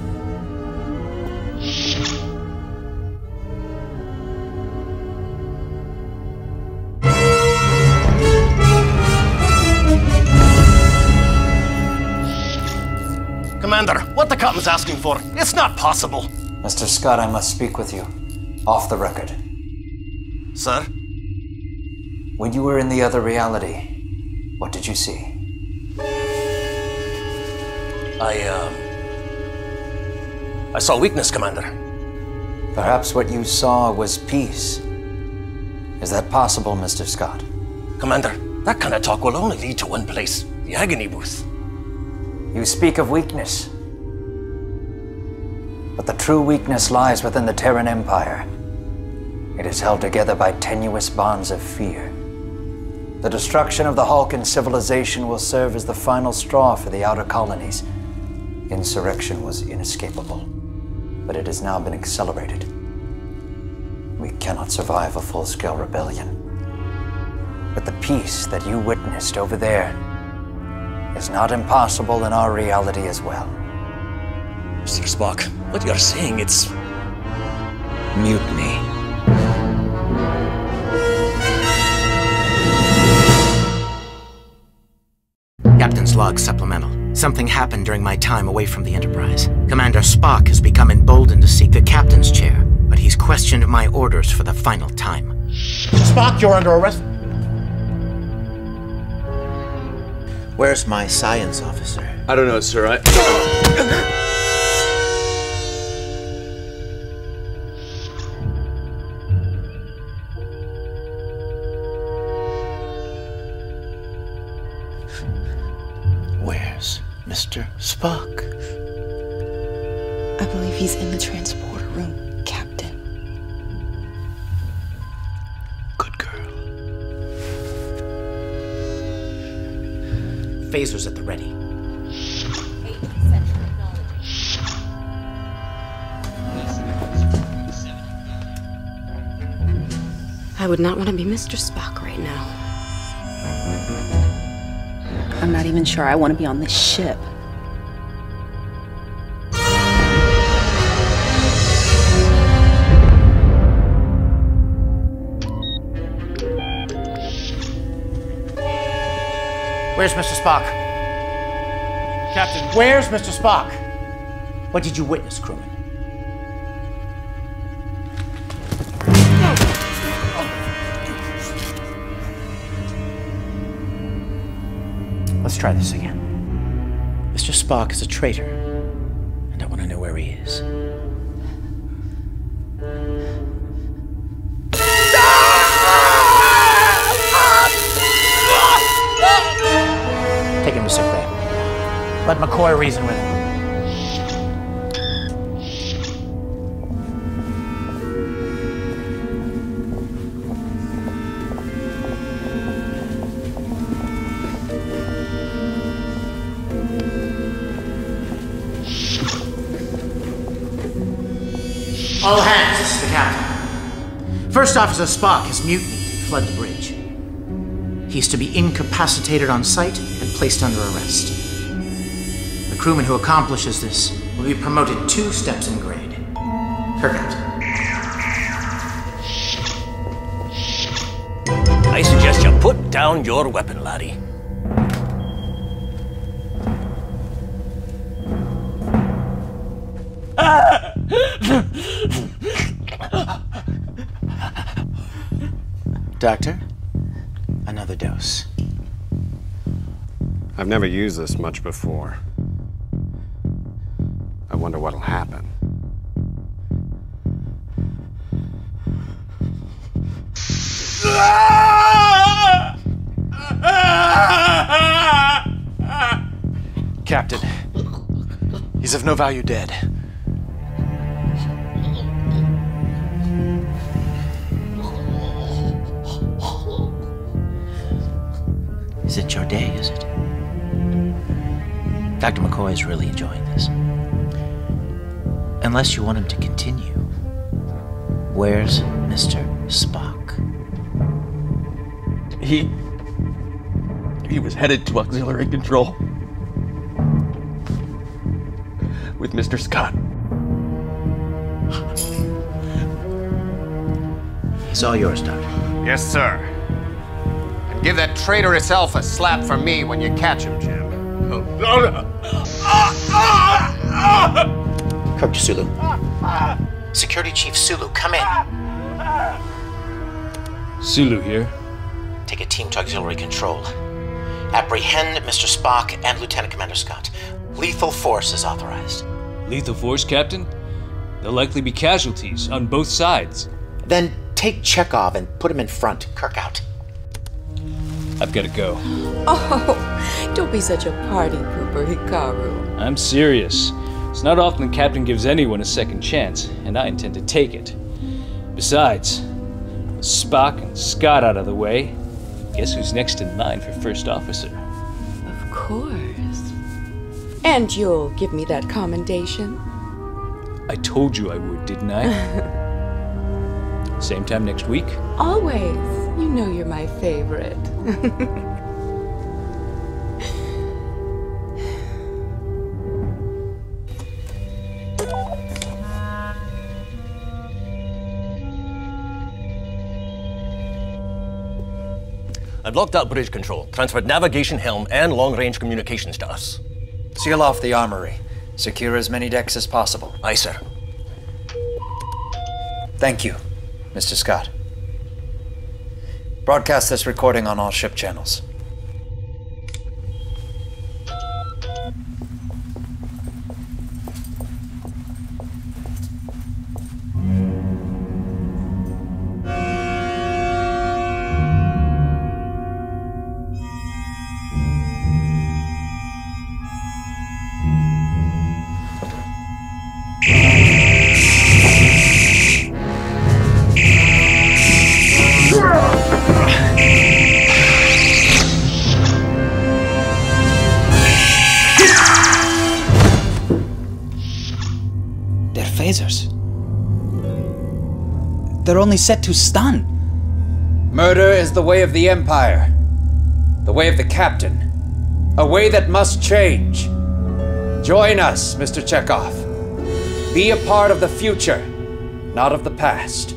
Commander, what the captain's asking for, it's not possible. Mister Scott, I must speak with you. Off the record. Sir? When you were in the other reality, what did you see? I, um... I saw weakness, Commander. Perhaps what you saw was peace. Is that possible, Mister Scott? Commander, that kind of talk will only lead to one place, the agony booth. You speak of weakness. But the true weakness lies within the Terran Empire. It is held together by tenuous bonds of fear. The destruction of the Hulkan civilization will serve as the final straw for the outer colonies. Insurrection was inescapable, but it has now been accelerated. We cannot survive a full-scale rebellion. But the peace that you witnessed over there is not impossible in our reality as well. Mister Spock, what you're saying, it's... mutiny. Captain's log supplemental. Something happened during my time away from the Enterprise. Commander Spock has become emboldened to seek the captain's chair, but he's questioned my orders for the final time. Spock, you're under arrest. Where's my science officer? I don't know, sir. I... Mister Spock? I believe he's in the transporter room, Captain. Good girl. Phasers at the ready. I would not want to be Mister Spock right now. I'm not even sure I want to be on this ship. Where's Mister Spock? Captain. Where's Mister Spock? What did you witness, crewman? Let's try this again. Mister Spock is a traitor, and I want to know where he is. Take him to sick bay. Let McCoy reason with him. All hands, this is the captain. First Officer Spock has mutinied and fled the bridge. He is to be incapacitated on sight and placed under arrest. The crewman who accomplishes this will be promoted two steps in grade. Kirk out. I suggest you put down your weapon, laddie. Doctor, another dose. I've never used this much before. I wonder what'll happen. Captain, he's of no value dead. Is it your day, is it? Doctor McCoy is really enjoying this. Unless you want him to continue. Where's Mister Spock? He... He was headed to auxiliary control. With Mister Scott. He's all yours, Doctor. Yes, sir. And give that traitorous elf a slap for me when you catch him, Jim. Kirk to Sulu. Security Chief Sulu, come in. Sulu here. Take a team to auxiliary control. Apprehend Mister Spock and Lieutenant Commander Scott. Lethal force is authorized. Lethal force, Captain? There'll likely be casualties on both sides. Then take Chekhov and put him in front. Kirk out. I've got to go. Oh, don't be such a party pooper, Hikaru. I'm serious. It's not often the captain gives anyone a second chance, and I intend to take it. Besides, with Spock and Scott out of the way, guess who's next in line for first officer? Of course. And you'll give me that commendation? I told you I would, didn't I? Same time next week? Always. You know you're my favorite. I've locked out bridge control, transferred navigation helm and long-range communications to us. Seal off the armory. Secure as many decks as possible. Aye, sir. Thank you, Mister Scott. Broadcast this recording on all ship channels. they're only set to stun. Murder is the way of the Empire. The way of the Captain. A way that must change. Join us, Mister Chekhov. Be a part of the future, not of the past.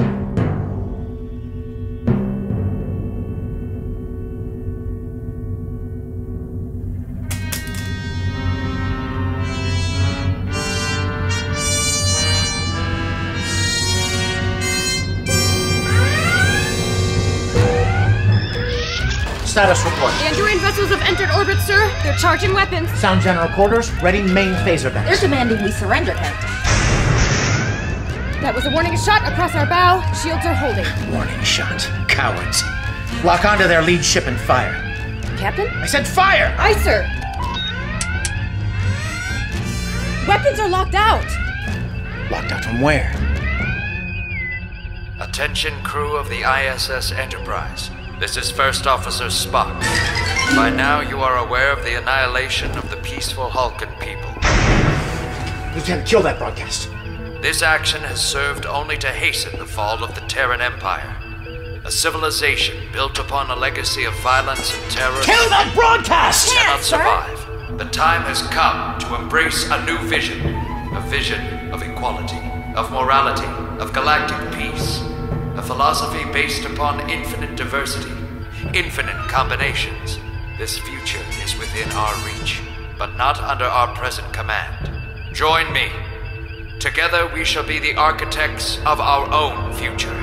Status report. The Andorian vessels have entered orbit, sir. They're charging weapons. Sound general quarters. Ready main phaser banks. They're demanding we surrender, Captain. That was a warning shot across our bow. Shields are holding. Warning shot. Cowards. Lock onto their lead ship and fire. Captain? I said fire! Aye, sir. Weapons are locked out. Locked out from where? Attention, crew of the I S S Enterprise. This is First Officer Spock. By now, you are aware of the annihilation of the peaceful Hulkan people. Lieutenant, kill that broadcast. This action has served only to hasten the fall of the Terran Empire. A civilization built upon a legacy of violence and terror. Kill that broadcast! Cannot survive. The time has come to embrace a new vision. A vision of equality, of morality, of galactic peace. A philosophy based upon infinite diversity, infinite combinations. This future is within our reach, but not under our present command. Join me. Together we shall be the architects of our own future.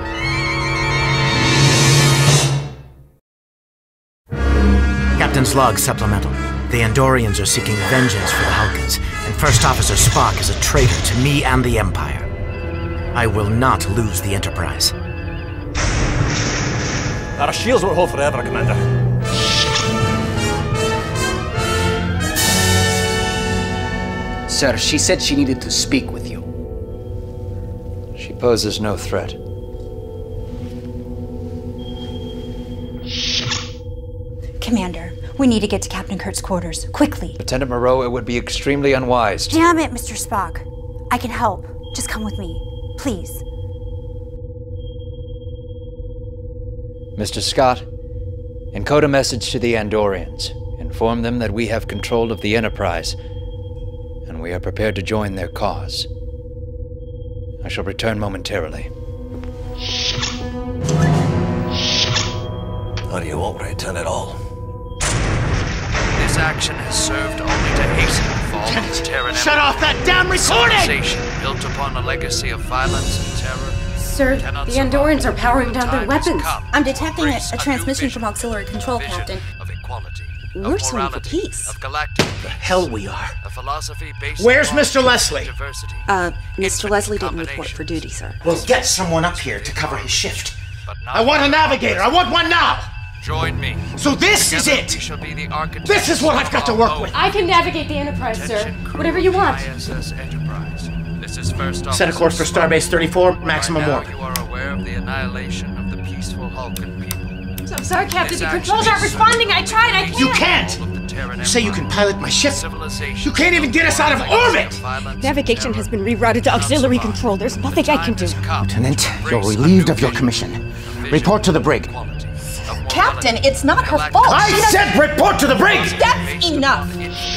Captain's log supplemental. The Andorians are seeking vengeance for the Hulkans, and First Officer Spock is a traitor to me and the Empire. I will not lose the Enterprise. Our shields won't hold forever, Commander. Sir, she said she needed to speak with you. She poses no threat. Commander, we need to get to Captain Kurt's quarters, quickly. Lieutenant Moreau, it would be extremely unwise to... Damn it, Mister Spock. I can help. Just come with me. Please. Mister Scott, encode a message to the Andorians. Inform them that we have control of the Enterprise, and we are prepared to join their cause. I shall return momentarily. How do you won't return at all? This action has served only to hasten the fall of the Terran Empire. Shut off that damn recording! Civilization built upon a legacy of violence and terror. Sir, the Andorians are powering down their weapons. I'm detecting a, a transmission from auxiliary control, Captain. We're swimming for peace. The hell we are. A philosophy based Where's Mister Leslie? Uh, Mister Leslie didn't report for duty, sir. We'll get someone up here to cover his shift. I want a navigator. I want one now. Join me. So this is it. This is what I've got to work with. I can navigate the Enterprise, sir. Whatever you want. This is First Set a course for Starbase thirty-four, maximum warp. You are aware of the annihilation of the peaceful Hulkan people. I'm sorry, Captain. The controls aren't responding. I tried. I can't. You can't. You say you can pilot my ship. You can't even get us out of orbit. Navigation has been rerouted to auxiliary control. There's nothing I can do. Lieutenant, you're relieved of your commission. Report to the brig. Captain, it's not her fault. I said report to the brig! That's enough.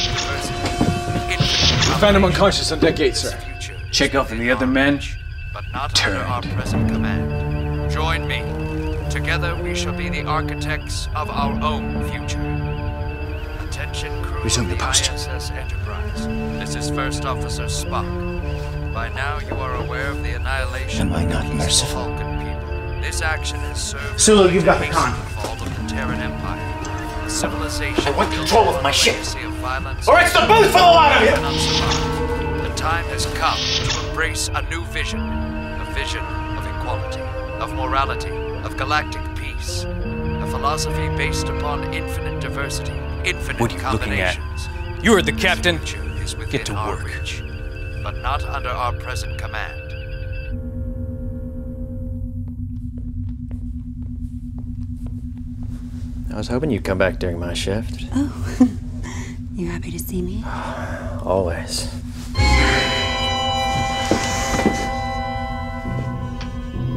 We found him unconscious on deck eight, sir. Chekhov and the other men Under our present command. Join me. Together we shall be the architects of our own future. Attention, crew Resume of the the post. I S S Enterprise. This is First Officer Spock. By now you are aware of the annihilation Am I not of the merciful? Vulcan people. This action has served Sulu, to you've got the hasten con. the fall of the Terran Empire. A civilization I want built control on of a my ship. legacy of violence Or it's the booth for the lot of you! cannot survive. The time has come to embrace a new vision. A vision of equality, of morality, of galactic peace. A philosophy based upon infinite diversity, infinite What are you looking at? combinations. You are the captain. The future is within Get to our work. reach, but not under our present command. I was hoping you'd come back during my shift. Oh, you're happy to see me? Always.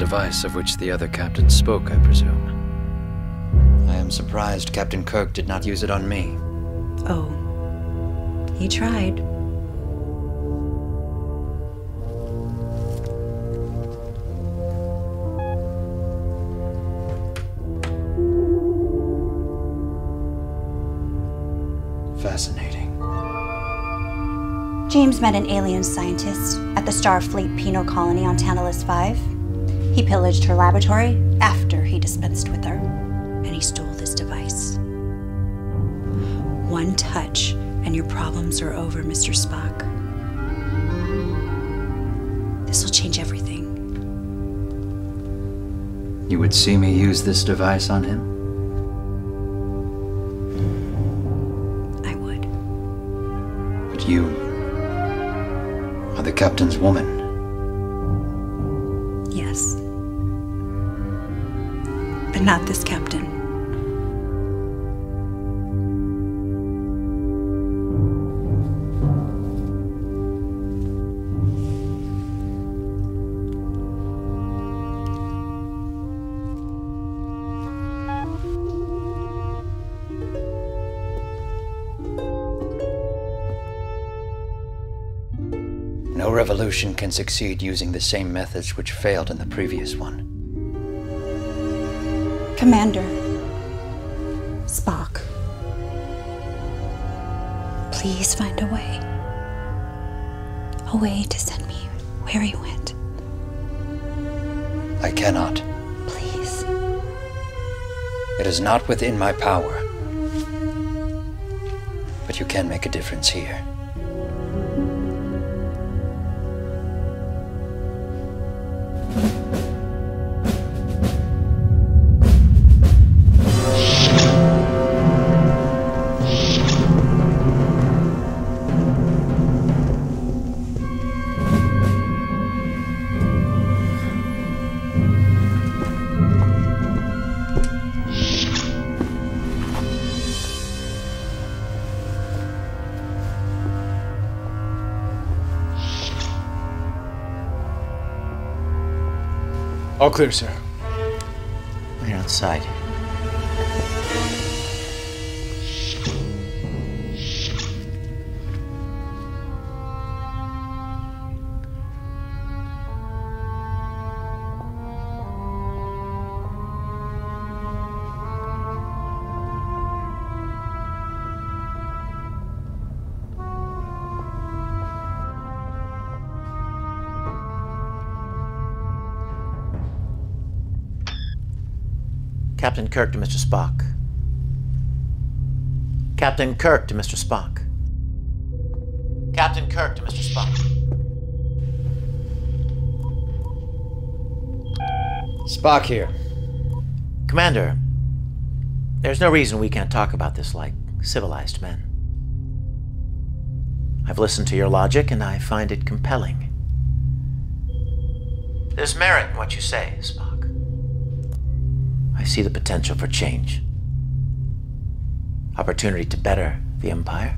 device of which the other captains spoke, I presume. I am surprised Captain Kirk did not use it on me. Oh, he tried. Fascinating. James met an alien scientist at the Starfleet penal colony on Tantalus five. He pillaged her laboratory after he dispensed with her, and he stole this device. One touch, and your problems are over, Mister Spock. This will change everything. You would see me use this device on him? I would. But you are the captain's woman. Yes. But not this captain. No revolution can succeed using the same methods which failed in the previous one. Commander. Spock. Please find a way. A way to send me where he went. I cannot. Please. It is not within my power. But you can make a difference here. All clear, sir. We're outside. Captain Kirk to Mister Spock. Captain Kirk to Mister Spock. Captain Kirk to Mister Spock. Spock here. Commander, there's no reason we can't talk about this like civilized men. I've listened to your logic and I find it compelling. There's merit in what you say, Spock. I see the potential for change. Opportunity to better the Empire.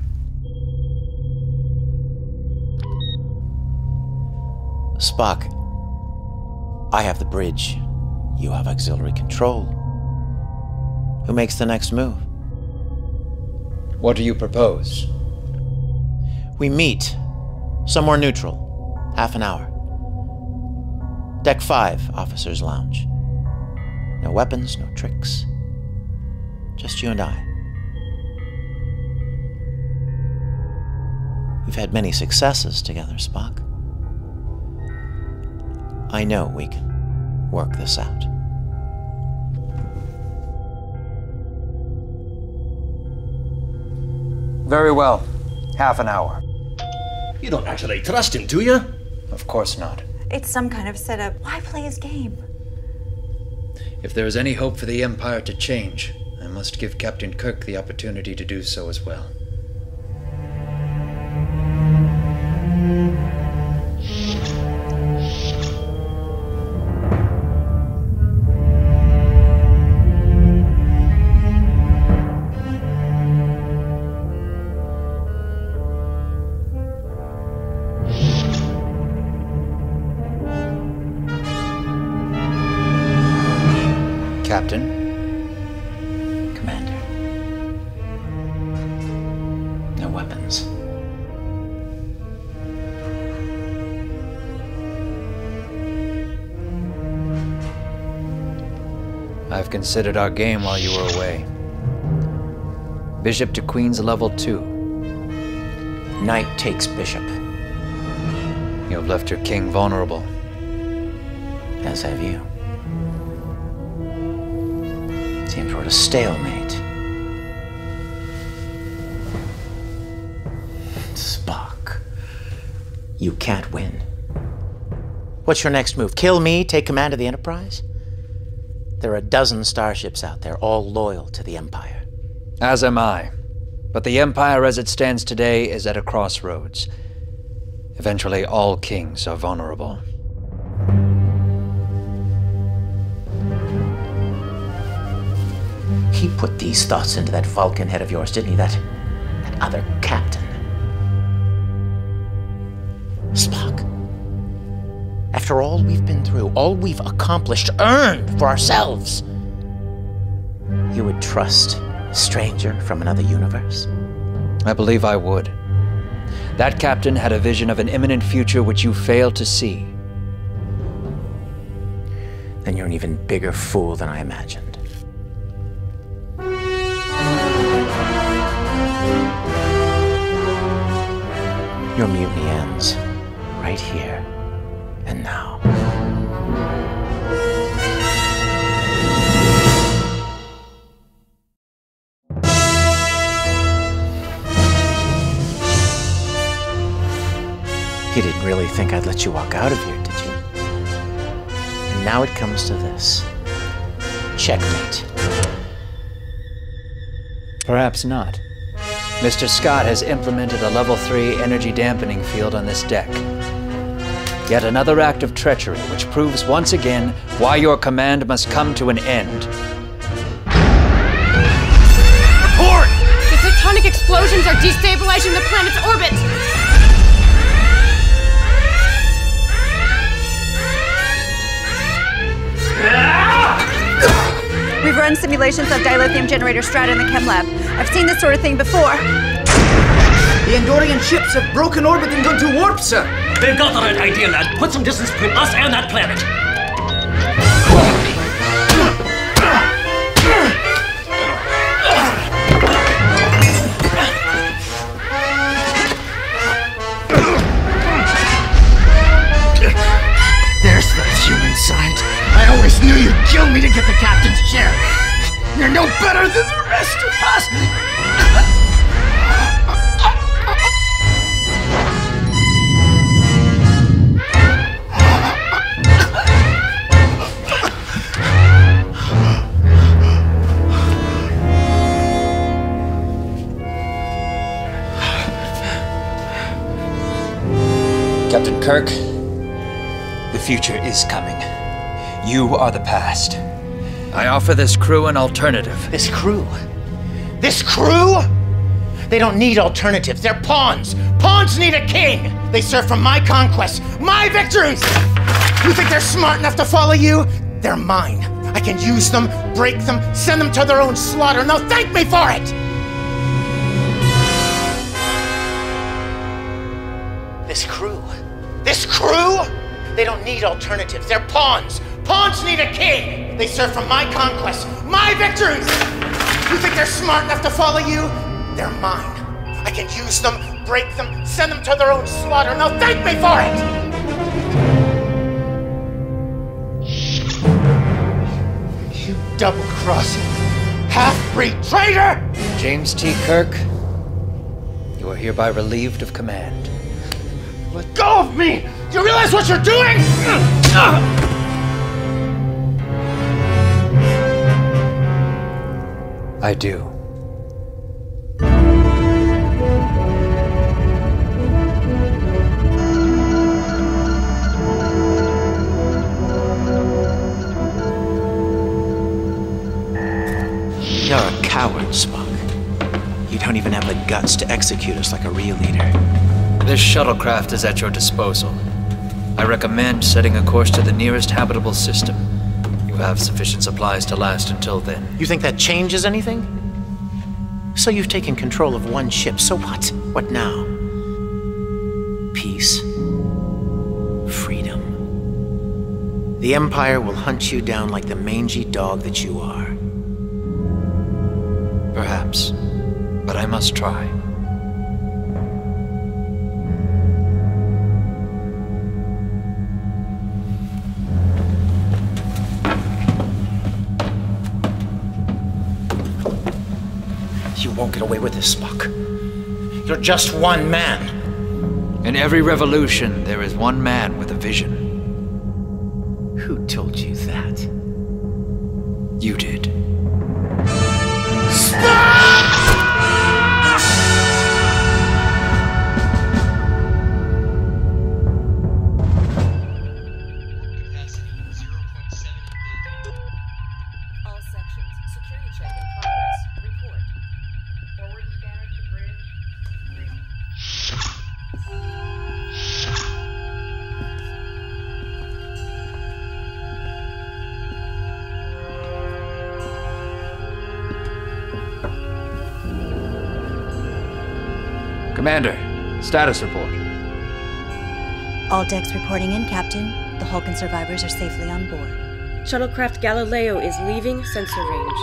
Spock, I have the bridge. You have auxiliary control. Who makes the next move? What do you propose? We meet somewhere neutral. Half an hour. Deck five, Officer's Lounge. No weapons, no tricks. Just you and I. We've had many successes together, Spock. I know we can work this out. Very well. Half an hour. You don't actually trust him, do you? Of course not. It's some kind of setup. Why play his game? If there is any hope for the Empire to change, I must give Captain Kirk the opportunity to do so as well. I've considered our game while you were away. Bishop to Queen's level two. Knight takes Bishop. You have left your king vulnerable. As have you. Seems we're at a stalemate. Spock. You can't win. What's your next move? Kill me, take command of the Enterprise? There are a dozen starships out there, all loyal to the Empire. As am I. But the Empire as it stands today is at a crossroads. Eventually, all kings are vulnerable. He put these thoughts into that Vulcan head of yours, didn't he? That, that other captain. Spock. After all we've been through, all we've accomplished, earned for ourselves, you would trust a stranger from another universe? I believe I would. That captain had a vision of an imminent future which you failed to see. Then you're an even bigger fool than I imagined. Your mutiny ends right here and now. You didn't really think I'd let you walk out of here, did you? And now it comes to this. Checkmate. Perhaps not. Mister Scott has implemented a level three energy dampening field on this deck. Yet another act of treachery which proves once again why your command must come to an end. Report! The tectonic explosions are destabilizing the planet's orbit! We've run simulations of dilithium generator strata in the chem lab. I've seen this sort of thing before. The Andorian ships have broken orbit and gone to warp, sir. They've got the right idea, lad. Put some distance between us and that planet. There's the human side. I always knew you'd kill me to get the captain's chair. You're no better than the rest of us. Captain Kirk, the future is coming. You are the past. I offer this crew an alternative. This crew? This crew? They don't need alternatives. They're pawns. Pawns need a king. They serve for my conquests, my victories. You think they're smart enough to follow you? They're mine. I can use them, break them, send them to their own slaughter. Now thank me for it! This crew? This crew? They don't need alternatives. They're pawns. Pawns need a king! They serve for my conquests, my victories! You think they're smart enough to follow you? They're mine. I can use them, break them, send them to their own slaughter. Now thank me for it! You double-crossing, half-breed traitor! James T. Kirk, you are hereby relieved of command. Let go of me! Do you realize what you're doing? I do. You're a coward, Spock. You don't even have the guts to execute us like a real leader. This shuttlecraft is at your disposal. I recommend setting a course to the nearest habitable system. You have sufficient supplies to last until then. You think that changes anything? So you've taken control of one ship, so what? What now? Peace. Freedom. the Empire will hunt you down like the mangy dog that you are. Perhaps, but I must try. You won't get away with this, Spock. You're just one man. In every revolution, there is one man with a vision. Who told you that? You did. Commander, status report. All decks reporting in, Captain. The Hulk and survivors are safely on board. Shuttlecraft Galileo is leaving sensor range.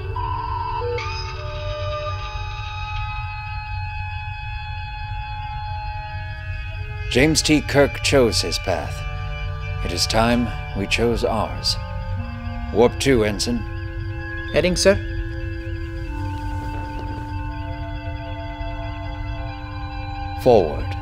James T. Kirk chose his path. It is time we chose ours. Warp two, Ensign. Heading, sir? Forward.